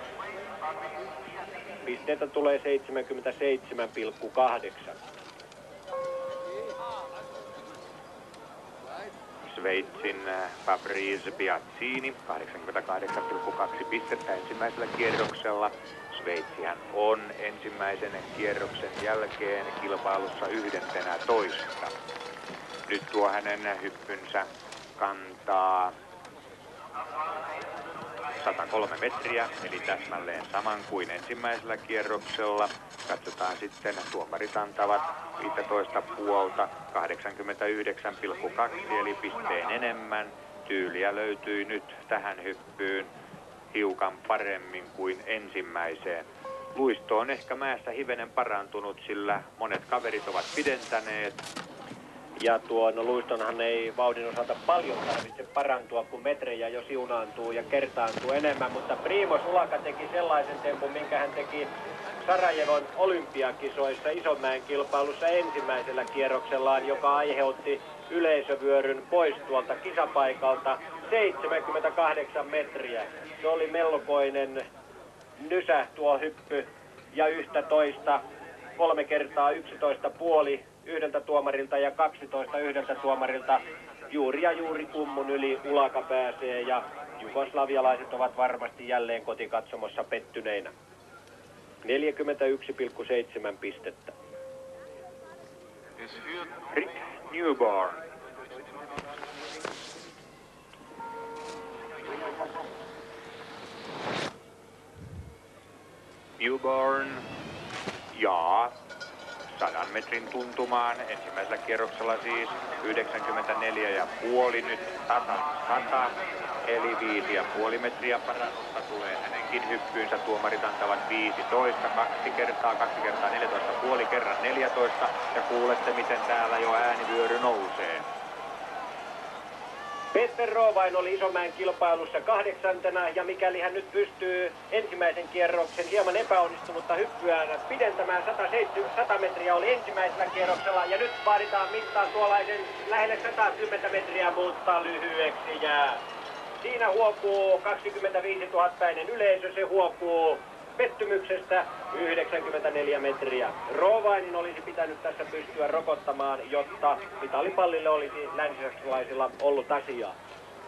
Pisteitä tulee seitsemänkymmentäseitsemän pilkku kahdeksan. Sveitsin Fabrice Piazzini, kahdeksankymmentäkahdeksan pilkku kaksi pistettä ensimmäisellä kierroksella. Sveitsihän on ensimmäisen kierroksen jälkeen kilpailussa yhdentenä toista. Nyt tuo hänen hyppynsä kantaa sata kolme metriä, eli täsmälleen saman kuin ensimmäisellä kierroksella. Katsotaan sitten, tuomarit antavat viisitoista puolta, kahdeksankymmentäyhdeksän pilkku kaksi, eli pisteen enemmän. Tyyliä löytyi nyt tähän hyppyyn hiukan paremmin kuin ensimmäiseen. Luisto on ehkä mäessä hivenen parantunut, sillä monet kaverit ovat pidentäneet. Ja tuon luistonhan ei vauhdin osalta paljon tarvitse parantua, kun metrejä jo siunaantuu ja kertaantuu enemmän. Mutta Primož Uľaka teki sellaisen tempun, minkä hän teki Sarajevon olympiakisoissa Isomäen kilpailussa ensimmäisellä kierroksellaan, joka aiheutti yleisövyöryn pois tuolta kisapaikalta seitsemänkymmentäkahdeksan metriä. Se oli melkoinen nysä tuo hyppy ja yhtä toista, kolme kertaa yksitoista puoli yhdeltä tuomarilta ja kaksitoista yhdeltä tuomarilta. Juuri ja juuri kummun yli Uľaka pääsee ja jugoslavialaiset ovat varmasti jälleen kotikatsomossa pettyneinä. neljäkymmentäyksi pilkku seitsemän pistettä. Rick Newborn. Newborn ja sadan metrin tuntumaan. Ensimmäisellä kierroksella siis yhdeksänkymmentäneljä pilkku viisi, nyt tasan sata, eli viisi pilkku viisi metriä parannusta tulee hänenkin hyppyynsä. Tuomarit antavat viisitoista, kaksi kertaa, kaksi kertaa neljätoista pilkku viisi, kerran neljätoista, ja kuulette miten täällä jo äänivyöry nousee. Peter Alexander Roovain oli Isomäen kilpailussa kahdeksantena, ja mikäli hän nyt pystyy ensimmäisen kierroksen hieman epäonnistunutta hyppyään pidentämään, sata metriä oli ensimmäisellä kierroksella, ja nyt vaaditaan mittaan tuollaisen lähelle sata kymmentä metriä muuttaa lyhyeksi, ja siinä huokuu kaksikymmentäviisituhattainen yleisö, se huokuu pettymyksestä yhdeksänkymmentäneljä metriä. Roovainin olisi pitänyt tässä pystyä rokottamaan, jotta mitalipallille olisi länsisaksalaisilla ollut asiaa.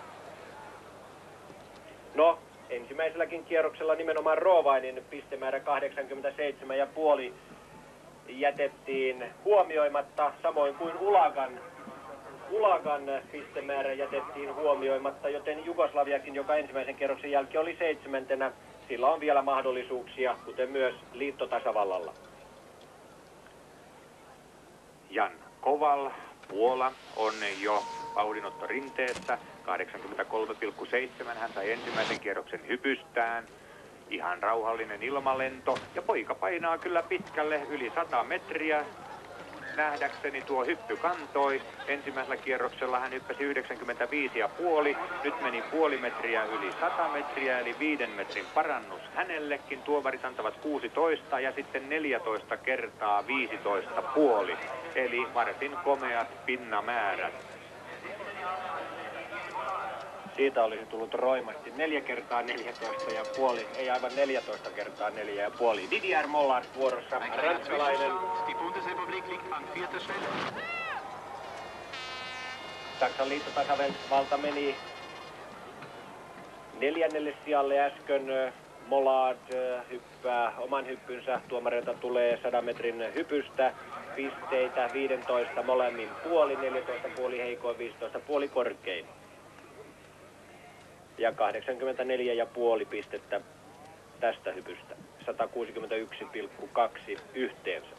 No, ensimmäiselläkin kierroksella nimenomaan Roovainin pistemäärä kahdeksankymmentäseitsemän pilkku viisi jätettiin huomioimatta, samoin kuin Ulagan. Ulagan pistemäärä jätettiin huomioimatta, joten Jugoslaviakin, joka ensimmäisen kierroksen jälkeen oli seitsemäntenä, sillä on vielä mahdollisuuksia, kuten myös liittotasavallalla. Jan Koval, Puola, on jo vauhdinotto rinteessä. kahdeksankymmentäkolme pilkku seitsemän hän sai ensimmäisen kierroksen hypystään. Ihan rauhallinen ilmalento. Ja poika painaa kyllä pitkälle, yli sata metriä. Nähdäkseni tuo hyppy kantoi. Ensimmäisellä kierroksella hän hyppäsi yhdeksänkymmentäviisi pilkku viisi. Nyt meni puoli metriä yli sata metriä, eli viiden metrin parannus hänellekin. Tuomarit antavat kuusitoista ja sitten neljätoista kertaa viisitoista pilkku viisi. Eli varsin komeat pinnamäärät. Siitä olisi tullut roimasti neljä kertaa neljätoista ja puoli, ei aivan neljätoista kertaa neljä ja puoli. Didier Mollard vuorossa, ranskalainen. Saksan liittotasavalta meni neljännelle sijalle äsken. Mollard hyppää oman hyppynsä. Tuomareilta tulee sadan metrin hypystä. Pisteitä viisitoista molemmin puoli, neljätoista puoli heikoin, viisitoista puoli korkein. Ja kahdeksankymmentäneljä pilkku viisi pistettä tästä hypystä. sata kuusikymmentäyksi pilkku kaksi yhteensä.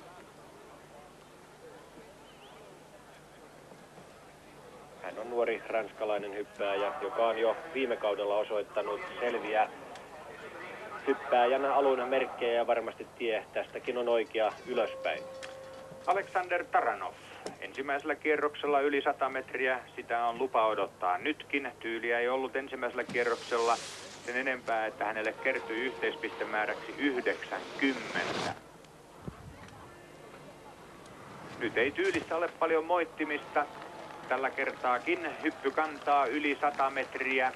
Hän on nuori ranskalainen hyppääjä, joka on jo viime kaudella osoittanut selviä hyppääjän alun merkkejä, ja varmasti tie tästäkin on oikea ylöspäin. Alexander Taranov. Ensimmäisellä kierroksella yli sata metriä, sitä on lupa odottaa nytkin. Tyyliä ei ollut ensimmäisellä kierroksella sen enempää, että hänelle kertyi yhteispistemääräksi yhdeksänkymmentä. Nyt ei Tyylissä ole paljon moittimista. Tällä kertaakin hyppy kantaa yli sata metriä.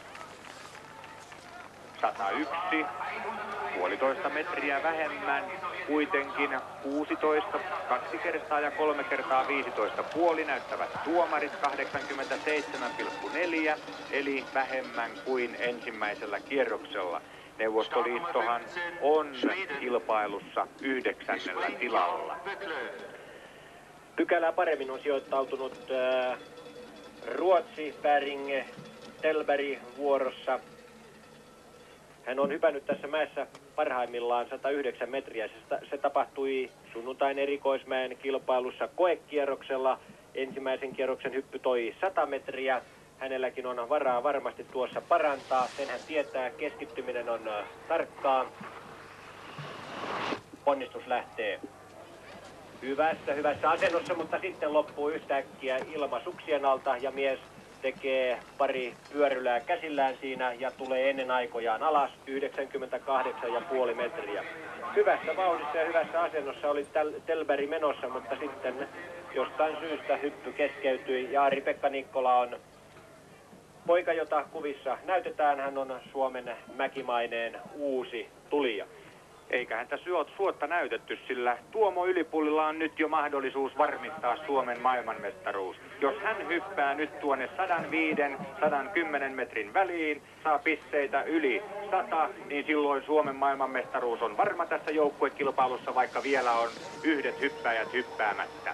sata yksi, puolitoista metriä vähemmän, kuitenkin kuusitoista, kaksi kertaa ja kolme kertaa viisitoista puoli näyttävät tuomarit kahdeksankymmentäseitsemän pilkku neljä, eli vähemmän kuin ensimmäisellä kierroksella. Neuvostoliittohan on kilpailussa yhdeksännellä tilalla. Pykälää paremmin on sijoittautunut äh, Ruotsi, Päring, Telberg vuorossa. Hän on hypännyt tässä mäessä parhaimmillaan sata yhdeksän metriä. Se, se tapahtui sunnuntain erikoismäen kilpailussa koekierroksella. Ensimmäisen kierroksen hyppy toi sata metriä. Hänelläkin on varaa varmasti tuossa parantaa. Sen hän tietää, keskittyminen on äh, tarkkaa. Ponnistus lähtee hyvässä, hyvässä asennossa, mutta sitten loppuu yhtäkkiä ilma suksien alta ja mies tekee pari pyörylää käsillään siinä ja tulee ennen aikojaan alas yhdeksänkymmentäkahdeksan pilkku viisi metriä. Hyvässä vauhdissa ja hyvässä asennossa oli Telberg menossa, mutta sitten jostain syystä hyppy keskeytyi ja Ari-Pekka Nikkola on poika, jota kuvissa näytetään. Hän on Suomen mäkimaineen uusi tulija. Eikä häntä suotta näytetty, sillä Tuomo Ylipullilla on nyt jo mahdollisuus varmistaa Suomen maailmanmestaruus. Jos hän hyppää nyt tuonne sata viisi sata kymmenen metrin väliin, saa pisteitä yli sata, niin silloin Suomen maailmanmestaruus on varma tässä joukkuekilpailussa, vaikka vielä on yhdet hyppäjät hyppäämättä.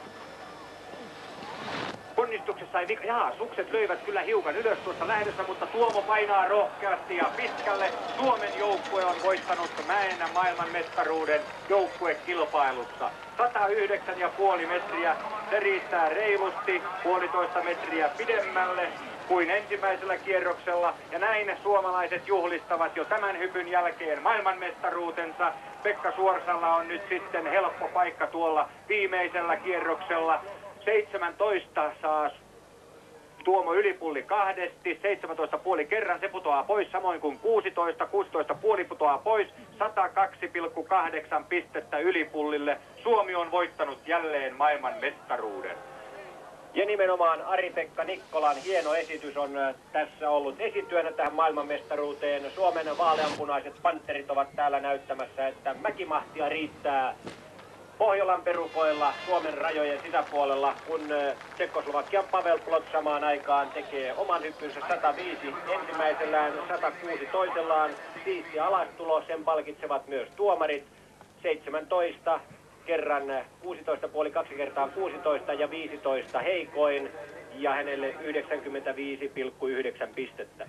Ponnistuksessa ei vika. Jaa, sukset löivät kyllä hiukan ylös tuossa lähdössä, mutta Tuomo painaa rohkeasti ja pitkälle. Suomen joukkue on voittanut mäen maailmanmestaruuden joukkuekilpailussa. sata yhdeksän pilkku viisi metriä, se riittää reilusti puolitoista metriä pidemmälle kuin ensimmäisellä kierroksella. Ja näin suomalaiset juhlistavat jo tämän hypyn jälkeen maailmanmestaruutensa. Pekka Suorsalla on nyt sitten helppo paikka tuolla viimeisellä kierroksella. seitsemäntoista saa Tuomo Ylipulli kahdesti, seitsemäntoista pilkku viisi kerran, se putoaa pois, samoin kuin kuusitoista, kuusitoista pilkku viisi putoaa pois, sata kaksi pilkku kahdeksan pistettä Ylipullille. Suomi on voittanut jälleen maailman mestaruuden. Ja nimenomaan Ari-Pekka Nikkolan hieno esitys on tässä ollut esityönä tähän maailmanmestaruuteen. Suomen vaaleanpunaiset panterit ovat täällä näyttämässä, että mäkimahtia riittää Pohjolan perukoilla Suomen rajojen sisäpuolella, kun Tsekkoslovakian Pavel Plot samaan aikaan tekee oman hyppynsä sata viisi ensimmäisellään, sata kuusi toisellaan. Siisti alastulo, sen palkitsevat myös tuomarit. seitsemäntoista kerran kuusitoista pilkku viisi, kaksi kertaa kuusitoista ja viisitoista heikoin ja hänelle yhdeksänkymmentäviisi pilkku yhdeksän pistettä.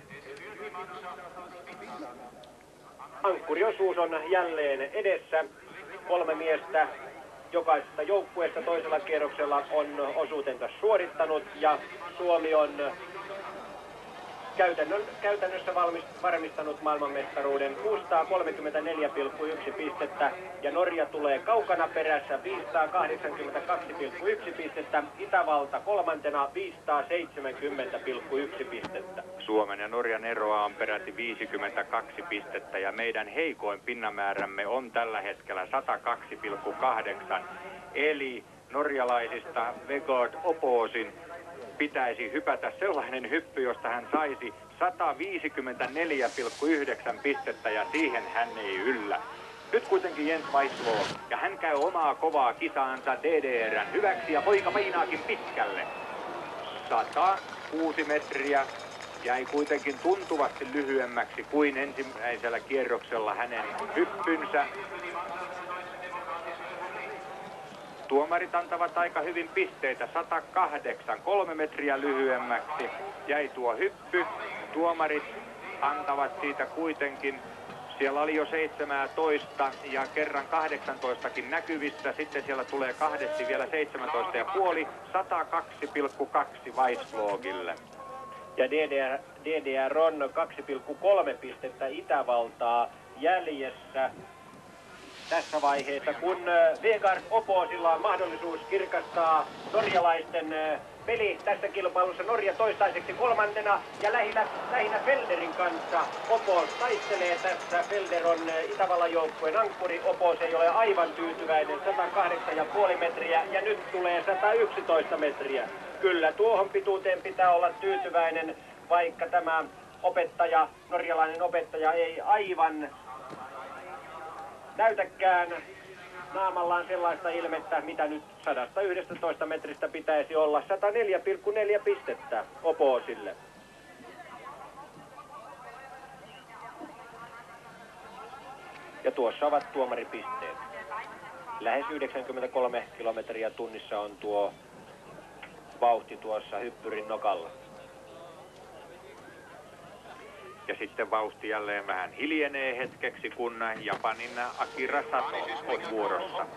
Ankkuriosuus on jälleen edessä. Kolme miestä jokaisesta joukkueesta toisella kierroksella on osuutensa suorittanut ja Suomi on Käytännön, käytännössä valmis, varmistanut maailmanmestaruuden kuusisataakolmekymmentäneljä pilkku yksi pistettä ja Norja tulee kaukana perässä viisisataakahdeksankymmentäkaksi pilkku yksi pistettä, Itävalta kolmantena viisisataaseitsemänkymmentä pilkku yksi pistettä. Suomen ja Norjan eroa on peräti viisikymmentäkaksi pistettä ja meidän heikoin pinnamäärämme on tällä hetkellä sata kaksi pilkku kahdeksan, eli norjalaisista Vegard Oposin pitäisi hypätä sellainen hyppy, josta hän saisi sata viisikymmentäneljä pilkku yhdeksän pistettä ja siihen hän ei yllä. Nyt kuitenkin Jens Weislov ja hän käy omaa kovaa kisaansa D D R:n hyväksi ja poika painaakin pitkälle. sata kuusi metriä jäi kuitenkin tuntuvasti lyhyemmäksi kuin ensimmäisellä kierroksella hänen hyppynsä. Tuomarit antavat aika hyvin pisteitä, sata kahdeksan, kolme metriä lyhyemmäksi jäi tuo hyppy. Tuomarit antavat siitä kuitenkin, siellä oli jo seitsemäntoista ja kerran kahdeksantoistakin näkyvissä, sitten siellä tulee kahdesti vielä seitsemäntoista pilkku viisi, sata kaksi pilkku kaksi Weisslogille. Ja D D R, D D R on kaksi pilkku kolme pistettä Itävaltaa jäljessä tässä vaiheessa, kun Vegard Oposilla on mahdollisuus kirkastaa norjalaisten peli tässä kilpailussa. Norja toistaiseksi kolmantena ja lähinnä, lähinnä Felderin kanssa. Opos taistelee tässä. Felder on Itävallan joukkueen ankkuri. Opos ei ole aivan tyytyväinen. sata kahdeksan pilkku viisi metriä ja nyt tulee sata yksitoista metriä. Kyllä tuohon pituuteen pitää olla tyytyväinen, vaikka tämä opettaja, norjalainen opettaja ei aivan näytäkään naamallaan sellaista ilmettä, mitä nyt sata yksitoista metristä pitäisi olla. sata neljä pilkku neljä pistettä Oposille. Ja tuossa ovat tuomaripisteet. Lähes yhdeksänkymmentäkolme kilometriä tunnissa on tuo vauhti tuossa hyppyrin nokalla. Ja sitten vauhti jälleen vähän hiljenee hetkeksi, kun Japanin Akira Sato on vuorossa.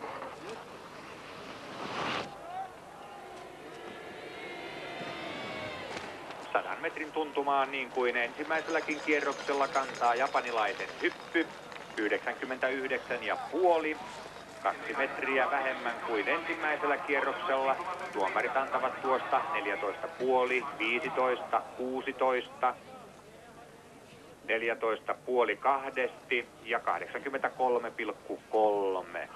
Sadan metrin tuntumaan niin kuin ensimmäiselläkin kierroksella kantaa japanilaisen hyppy. yhdeksänkymmentäyhdeksän pilkku viisi, kaksi metriä vähemmän kuin ensimmäisellä kierroksella. Tuomarit antavat tuosta neljätoista pilkku viisi, viisitoista, kuusitoista. neljätoista pilkku viisi kahdesti ja kahdeksankymmentäkolme pilkku kolme.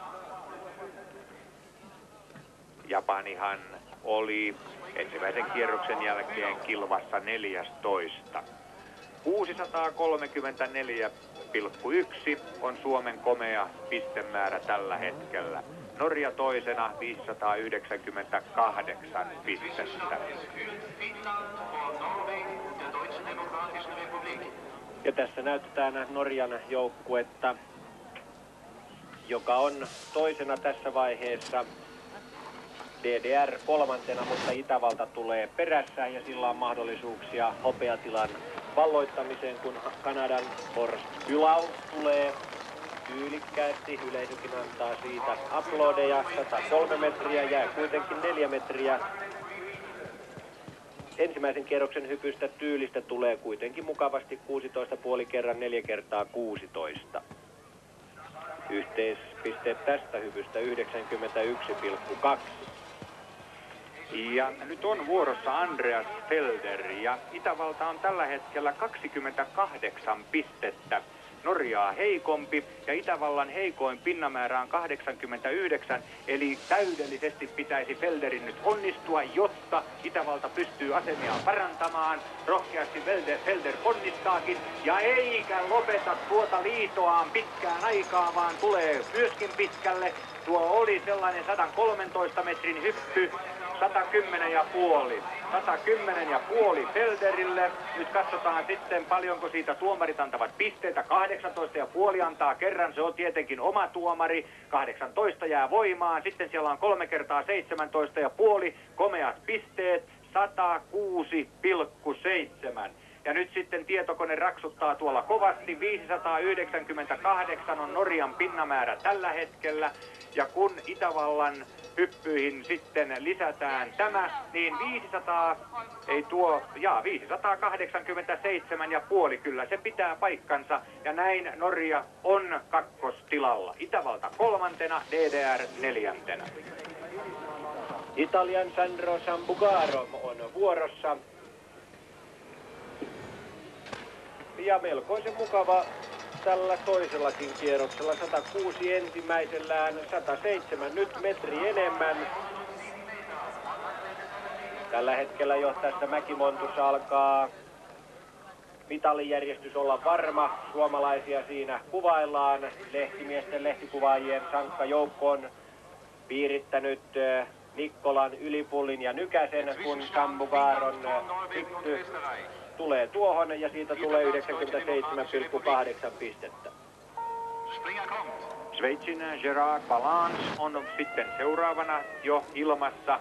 Japanihan oli ensimmäisen kierroksen jälkeen kilvassa neljästoista. kuusisataakolmekymmentäneljä pilkku yksi on Suomen komea pistemäärä tällä hetkellä. Norja toisena viisisataayhdeksänkymmentäkahdeksan pistettä. Ja tässä näytetään Norjan joukkuetta, joka on toisena tässä vaiheessa. D D R kolmantena, mutta Itävalta tulee perässä ja sillä on mahdollisuuksia hopeatilan valloittamiseen, kun Kanadan Horst Hylau tulee tyylikkäästi. Yleisökin antaa siitä aplodeja. sata kolme metriä, jää kuitenkin neljä metriä. Ensimmäisen kierroksen hypystä Tyylistä tulee kuitenkin mukavasti kuusitoista pilkku viisi kerran neljä kertaa kuusitoista. Yhteispisteet tästä hypystä yhdeksänkymmentäyksi pilkku kaksi. Ja nyt on vuorossa Andreas Felder ja Itävalta on tällä hetkellä kaksikymmentäkahdeksan pistettä Norjaa heikompi ja Itävallan heikoin pinnamäärä on kahdeksankymmentäyhdeksän, eli täydellisesti pitäisi Felderin nyt onnistua, jotta Itävalta pystyy asemiaan parantamaan. Rohkeasti Felder, Felder onnistaakin ja eikä lopeta tuota liitoaan pitkään aikaa, vaan tulee myöskin pitkälle. Tuo oli sellainen sata kolmetoista metrin hyppy, sata kymmenen ja puoli. sata kymmenen ja puoli Felderille. Nyt katsotaan sitten paljonko siitä tuomarit antavat pisteitä. kahdeksantoista ja puoli antaa kerran, se on tietenkin oma tuomari. kahdeksantoista jää voimaan. Sitten siellä on kolme kertaa seitsemäntoista ja puoli. Komeat pisteet. sata kuusi pilkku seitsemän. Ja nyt sitten tietokone raksuttaa tuolla kovasti. viisisataayhdeksänkymmentäkahdeksan on Norjan pinnamäärä tällä hetkellä. Ja kun Itävallan hyppyihin sitten lisätään tämä, niin viisisataa, ei tuo, jaa, viisisataakahdeksankymmentäseitsemän ja puoli, kyllä se pitää paikkansa. Ja näin Norja on kakkostilalla. Itävalta kolmantena, D D R neljäntenä. Italian Sandro Sambugaro on vuorossa. Ja melkoisen mukava tällä toisellakin kierroksella. sata kuusi ensimmäisellään, sata seitsemän nyt metri enemmän. Tällä hetkellä jo tässä mäkimontussa alkaa mitalijärjestys olla varma. Suomalaisia siinä kuvaillaan. Lehtimiesten lehtikuvaajien sankka joukko on piirittänyt Nikkolan, Ylipullin ja Nykäsen, kun Sambugaron hyppy tulee tuohon ja siitä tulee yhdeksänkymmentäseitsemän pilkku kahdeksan pistettä. Sveitsin Gerard Balance on sitten seuraavana jo ilmassa.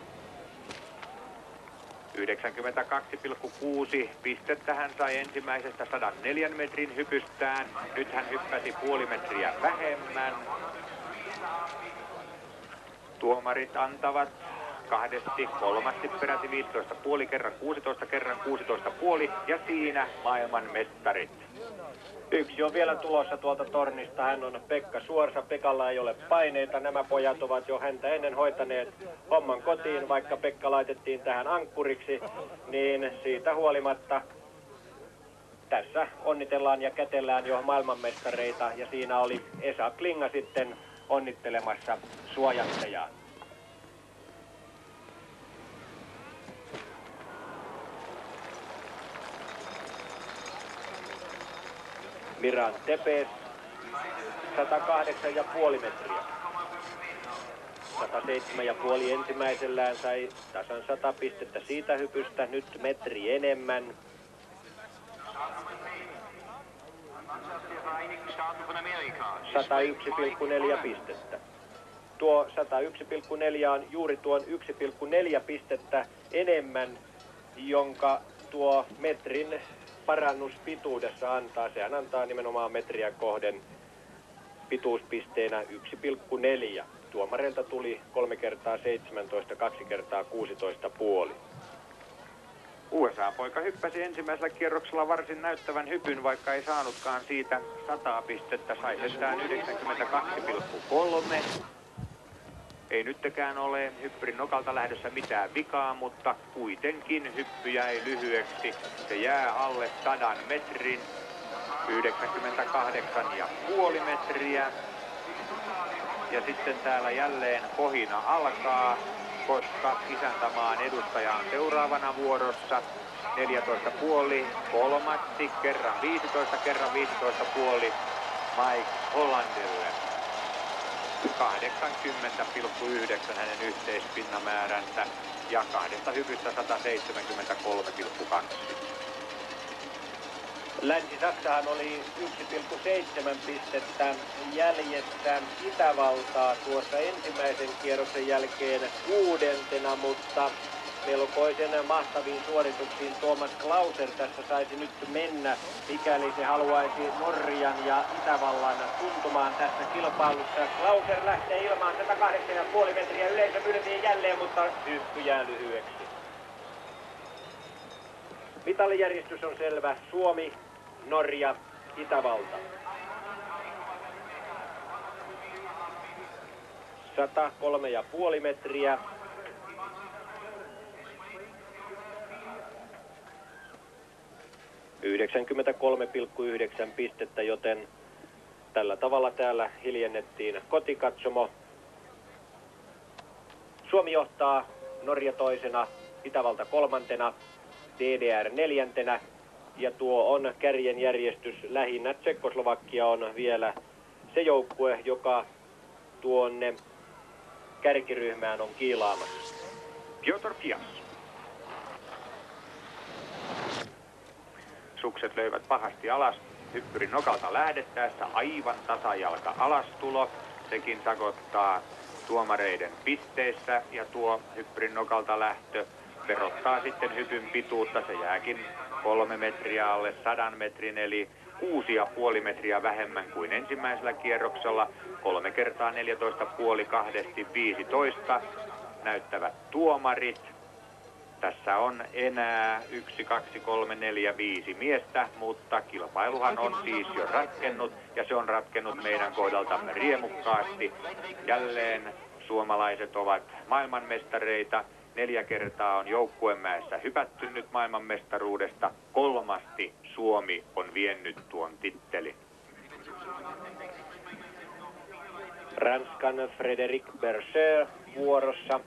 yhdeksänkymmentäkaksi pilkku kuusi pistettä hän sai ensimmäisestä sata neljä metrin hypystään. Nyt hän hyppäsi puoli metriä vähemmän. Tuomarit antavat kahdesti, kolmasti peräti viisitoista puoli kerran kuusitoista kerran kuusitoista puoli ja siinä maailman mestarit. Yksi on vielä tulossa tuolta tornista. Hän on Pekka Suorsa. Pekalla ei ole paineita. Nämä pojat ovat jo häntä ennen hoitaneet homman kotiin. Vaikka Pekka laitettiin tähän ankkuriksi, niin siitä huolimatta tässä onnitellaan ja kätellään jo maailmanmestareita. Ja siinä oli Esa Klinga sitten onnittelemassa suojattajaa. Miran Tepes, sata kahdeksan pilkku viisi metriä. sata seitsemän pilkku viisi ensimmäisellään sai tasan sata pistettä siitä hypystä, nyt metri enemmän. sata yksi pilkku neljä pistettä. Tuo sata yksi pilkku neljä on juuri tuon yksi pilkku neljä pistettä enemmän, jonka tuo metrin parannus pituudessa antaa. Sehän antaa nimenomaan metriä kohden pituuspisteenä yksi pilkku neljä. Tuomareilta tuli kolme kertaa seitsemäntoista, kaksi kertaa kuusitoista puoli. U S A-poika hyppäsi ensimmäisellä kierroksella varsin näyttävän hypyn, vaikka ei saanutkaan siitä sata pistettä. Sai sentään yhdeksänkymmentäkaksi pilkku kolme. Ei nyttekään ole hyppyrin nokalta lähdössä mitään vikaa, mutta kuitenkin hyppy jäi lyhyeksi. Se jää alle sadan metrin, yhdeksänkymmentäkahdeksan pilkku viisi metriä. Ja sitten täällä jälleen kohina alkaa, koska isäntämaan edustaja on seuraavana vuorossa. neljätoista pilkku viisi kolmatti, kerran viisitoista, kerran viisitoista pilkku viisi Mike Hollandille. kahdeksankymmentä pilkku yhdeksän hänen yhteispinnamääränsä ja kahdesta hypystä sata seitsemänkymmentäkolme pilkku kaksi. Länsi-Saksahan oli yksi pilkku seitsemän pistettä jäljessä Itävaltaa tuossa ensimmäisen kierroksen jälkeen kuudentena, mutta melkoisen mahtaviin suorituksiin Thomas Klauser tässä saisi nyt mennä, mikäli se haluaisi Norjan ja Itävallan tuntumaan tässä kilpailussa. Klauser lähtee ilmaan sata kahdeksan pilkku viisi metriä, yleisö pyrkii jälleen, mutta hyppy jää lyhyeksi. Mitalijärjestys on selvä. Suomi, Norja, Itävalta. sata kolme pilkku viisi metriä. yhdeksänkymmentäkolme pilkku yhdeksän pistettä, joten tällä tavalla täällä hiljennettiin kotikatsomo. Suomi johtaa, Norja toisena, Itävalta kolmantena, D D R neljäntenä ja tuo on kärjen järjestys. Lähinnä Tsekkoslovakia on vielä se joukkue, joka tuonne kärkiryhmään on kiilaamassa. Piotr Kias. Sukset löivät pahasti alas. Hyppyrin nokalta lähdettäessä aivan tasajalka alastulo. Sekin sakottaa tuomareiden pisteissä ja tuo hyppyrin nokalta lähtö verottaa sitten hypyn pituutta. Se jääkin kolme metriä alle sadan metrin eli kuusi ja puoli metriä vähemmän kuin ensimmäisellä kierroksella. Kolme kertaa neljätoista puoli kahdesti viisitoista näyttävät tuomarit. Tässä on enää yksi, kaksi, kolme, neljä, viisi miestä, mutta kilpailuhan on siis jo ratkennut ja se on ratkennut meidän kohdaltamme riemukkaasti. Jälleen suomalaiset ovat maailmanmestareita. Neljä kertaa on joukkuemäessä hypätty nyt maailmanmestaruudesta. Kolmasti Suomi on viennyt tuon tittelin. Ranskan Frédéric Berger vuorossa.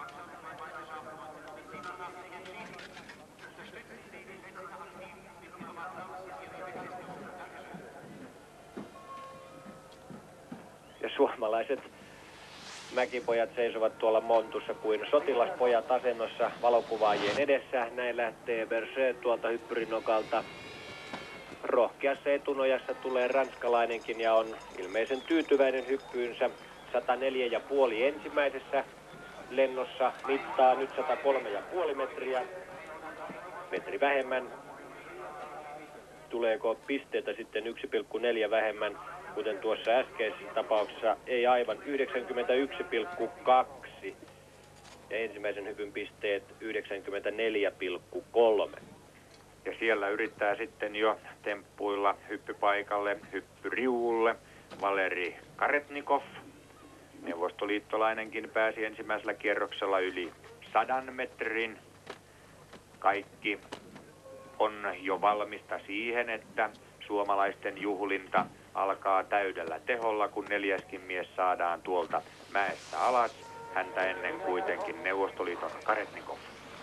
Ja suomalaiset mäkipojat seisovat tuolla montussa kuin sotilaspojat asennossa valokuvaajien edessä. Näin lähtee Berger tuolta hyppyrin nokalta. Rohkeassa etunojassa tulee ranskalainenkin ja on ilmeisen tyytyväinen hyppyynsä. sata neljä pilkku viisi ensimmäisessä lennossa, mittaa nyt sata kolme pilkku viisi metriä. Metri vähemmän. Tuleeko pisteitä sitten yksi pilkku neljä vähemmän, kuten tuossa äskeisessä tapauksessa? Ei aivan, yhdeksänkymmentäyksi pilkku kaksi. Ja ensimmäisen hypyn pisteet yhdeksänkymmentäneljä pilkku kolme. Ja siellä yrittää sitten jo temppuilla hyppypaikalle, hyppyriuulle Valeri Karetnikov. Neuvostoliittolainenkin pääsi ensimmäisellä kierroksella yli sadan metrin. Kaikki on jo valmista siihen, että suomalaisten juhlinta alkaa täydellä teholla, kun neljäskin mies saadaan tuolta mäestä alas. Häntä ennen kuitenkin Neuvostoliiton Karetnikov.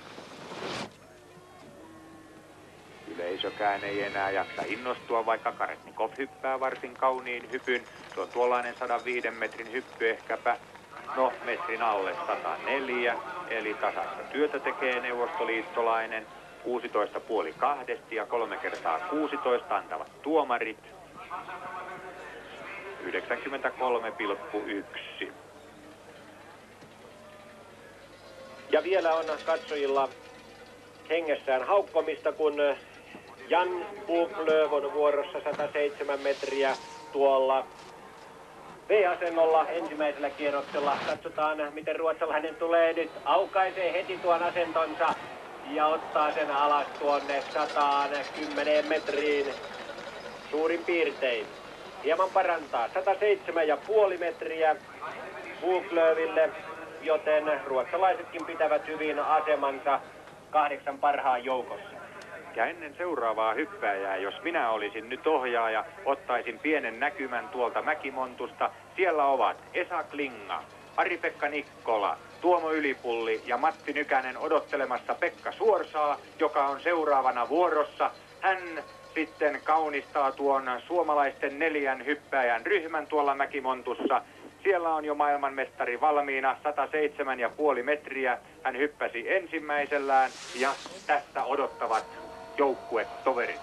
Yleisökään ei enää jaksa innostua, vaikka Karetnikov hyppää varsin kauniin hypyn. Tuo on tuollainen sata viisi metrin hyppy ehkäpä, no metrin alle sata neljä, eli tasaista työtä tekee neuvostoliittolainen. kuusitoista puoli kahdesti ja kolme kertaa kuusitoista antavat tuomarit. yhdeksänkymmentäkolme pilkku yksi. Ja vielä on katsojilla hengessään haukkomista, kun Jan Buklöv on vuorossa sata seitsemän metriä tuolla V-asennolla ensimmäisellä kierroksella. Katsotaan, miten ruotsalainen tulee nyt. Aukaisee heti tuon asentonsa ja ottaa sen alas tuonne sata kymmenen metriin suurin piirtein. Hieman parantaa, sata seitsemän pilkku viisi metriä Buklöville, joten ruotsalaisetkin pitävät hyvin asemansa kahdeksan parhaan joukossa. Ja ennen seuraavaa hyppääjää, jos minä olisin nyt ohjaaja, ottaisin pienen näkymän tuolta Mäkimontusta. Siellä ovat Esa Klinga, Ari-Pekka Nikkola, Tuomo Ylipulli ja Matti Nykänen odottelemassa Pekka Suorsaa, joka on seuraavana vuorossa. Hän sitten kaunistaa tuon suomalaisten neljän hyppääjän ryhmän tuolla Mäkimontussa. Siellä on jo maailmanmestari valmiina, sata seitsemän pilkku viisi metriä. Hän hyppäsi ensimmäisellään ja tästä odottavat joukkuetoverit.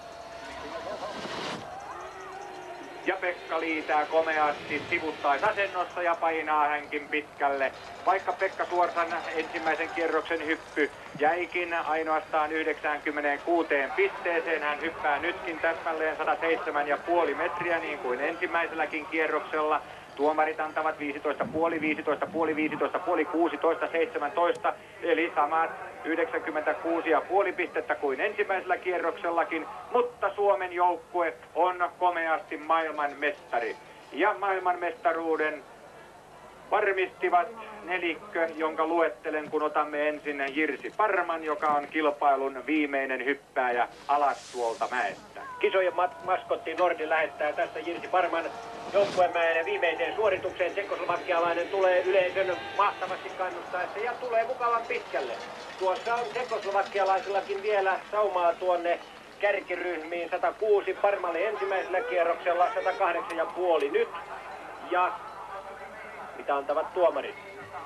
Ja Pekka liitää komeasti sivuttaisasennossa ja painaa hänkin pitkälle. Vaikka Pekka Suorsan ensimmäisen kierroksen hyppy jäikin ainoastaan yhdeksänkymmentäkuusi pisteeseen, hän hyppää nytkin täsmälleen sata seitsemän pilkku viisi metriä niin kuin ensimmäiselläkin kierroksella. Tuomarit antavat viisitoista pilkku viisi, viisitoista pilkku viisi, viisitoista pilkku viisi, kuusitoista, seitsemäntoista, eli samat yhdeksänkymmentäkuusi pilkku viisi pistettä kuin ensimmäisellä kierroksellakin, mutta Suomen joukkue on komeasti maailmanmestari. Ja maailmanmestaruuden varmistivat nelikkö, jonka luettelen, kun otamme ensin Jirsi Parman, joka on kilpailun viimeinen hyppääjä alas tuolta mäestä. Kisojen maskotti Nordi lähettää tässä Jirsi Parman joukkuemäen viimeiseen suoritukseen. Tsekkoslovakialainen tulee yleisön mahtavasti kannustaessa ja tulee mukavan pitkälle. Tuossa on tsekkoslovakialaisillakin vielä saumaa tuonne kärkiryhmiin. sata kuusi Parmalle ensimmäisellä kierroksella, sata kahdeksan pilkku viisi nyt. Ja mitä antavat tuomarit?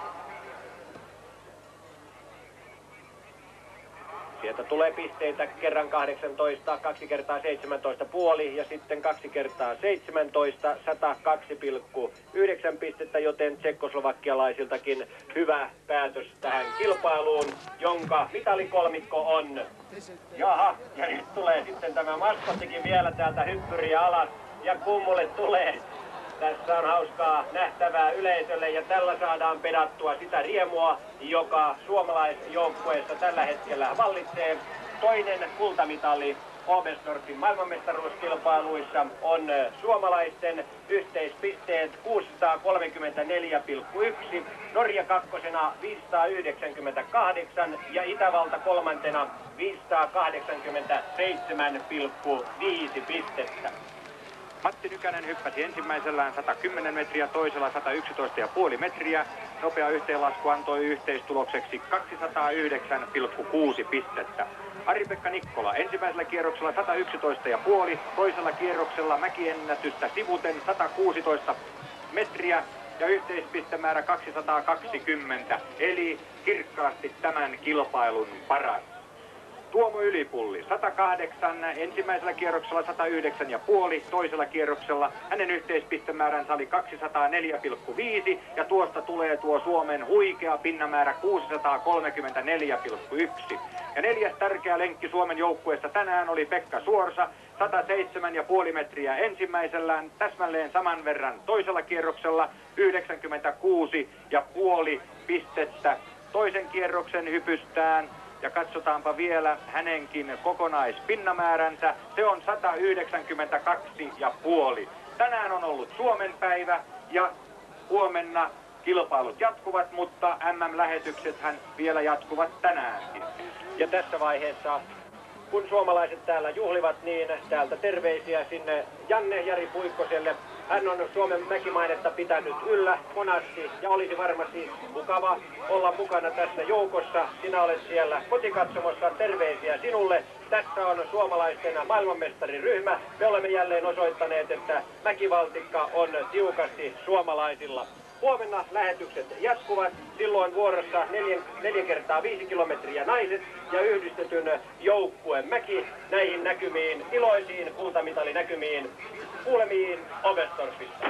Sieltä tulee pisteitä kerran kahdeksantoista, kaksi kertaa seitsemäntoista pilkku viisi ja sitten kaksi kertaa seitsemäntoista, sata kaksi pilkku yhdeksän pistettä, joten tsekkoslovakialaisiltakin hyvä päätös tähän kilpailuun, jonka mitalikolmikko on. Jaha, ja nyt tulee sitten tämä maskottikin vielä täältä hyppyriä alas ja kummulle tulee. Tässä on hauskaa nähtävää yleisölle ja tällä saadaan pedattua sitä riemua, joka suomalaisjoukkueessa tällä hetkellä vallitsee. Toinen kultamitali Oberstdorfin maailmanmestaruuskilpailuissa on suomalaisten yhteispisteet kuusisataakolmekymmentäneljä pilkku yksi, Norja kakkosena viisisataayhdeksänkymmentäkahdeksan ja Itävalta kolmantena viisisataakahdeksankymmentäseitsemän pilkku viisi pistettä. Matti Nykänen hyppäsi ensimmäisellään sata kymmenen metriä, toisella sata yksitoista pilkku viisi metriä. Nopea yhteenlasku antoi yhteistulokseksi kaksisataayhdeksän pilkku kuusi pistettä. Ari-Pekka Nikkola ensimmäisellä kierroksella sata yksitoista pilkku viisi, toisella kierroksella mäkiennätystä sivuten sata kuusitoista metriä ja yhteispistemäärä kaksisataakaksikymmentä, eli kirkkaasti tämän kilpailun paras. Tuomo Ylipulli sata kahdeksan, ensimmäisellä kierroksella sata yhdeksän pilkku viisi, toisella kierroksella hänen yhteispistemääränsä oli kaksisataaneljä pilkku viisi ja tuosta tulee tuo Suomen huikea pinnamäärä kuusisataakolmekymmentäneljä pilkku yksi. Ja neljäs tärkeä lenkki Suomen joukkueessa tänään oli Pekka Suorsa, sata seitsemän pilkku viisi metriä ensimmäisellään, täsmälleen saman verran toisella kierroksella, yhdeksänkymmentäkuusi pilkku viisi pistettä toisen kierroksen hypystään. Ja katsotaanpa vielä hänenkin kokonaispinnamääränsä. Se on sata yhdeksänkymmentäkaksi pilkku viisi. Tänään on ollut Suomen päivä ja huomenna kilpailut jatkuvat, mutta M M-lähetyksethän vielä jatkuvat tänäänkin. Ja tässä vaiheessa, kun suomalaiset täällä juhlivat, niin täältä terveisiä sinne Janne Jari Puikkoselle. Hän on Suomen mäkimainetta pitänyt yllä monasti ja olisi varmasti mukava olla mukana tässä joukossa. Sinä olet siellä kotikatsomossa, terveisiä sinulle. Tässä on suomalaisten maailmanmestariryhmä. Me olemme jälleen osoittaneet, että mäkivaltikka on tiukasti suomalaisilla. Huomenna lähetykset jatkuvat. Silloin vuorossa neljä kertaa viisi kilometriä naiset ja yhdistetyn joukkueen mäki. Näihin näkymiin, iloisiin kultamitalinäkymiin, kuulemiin Oberstdorfista.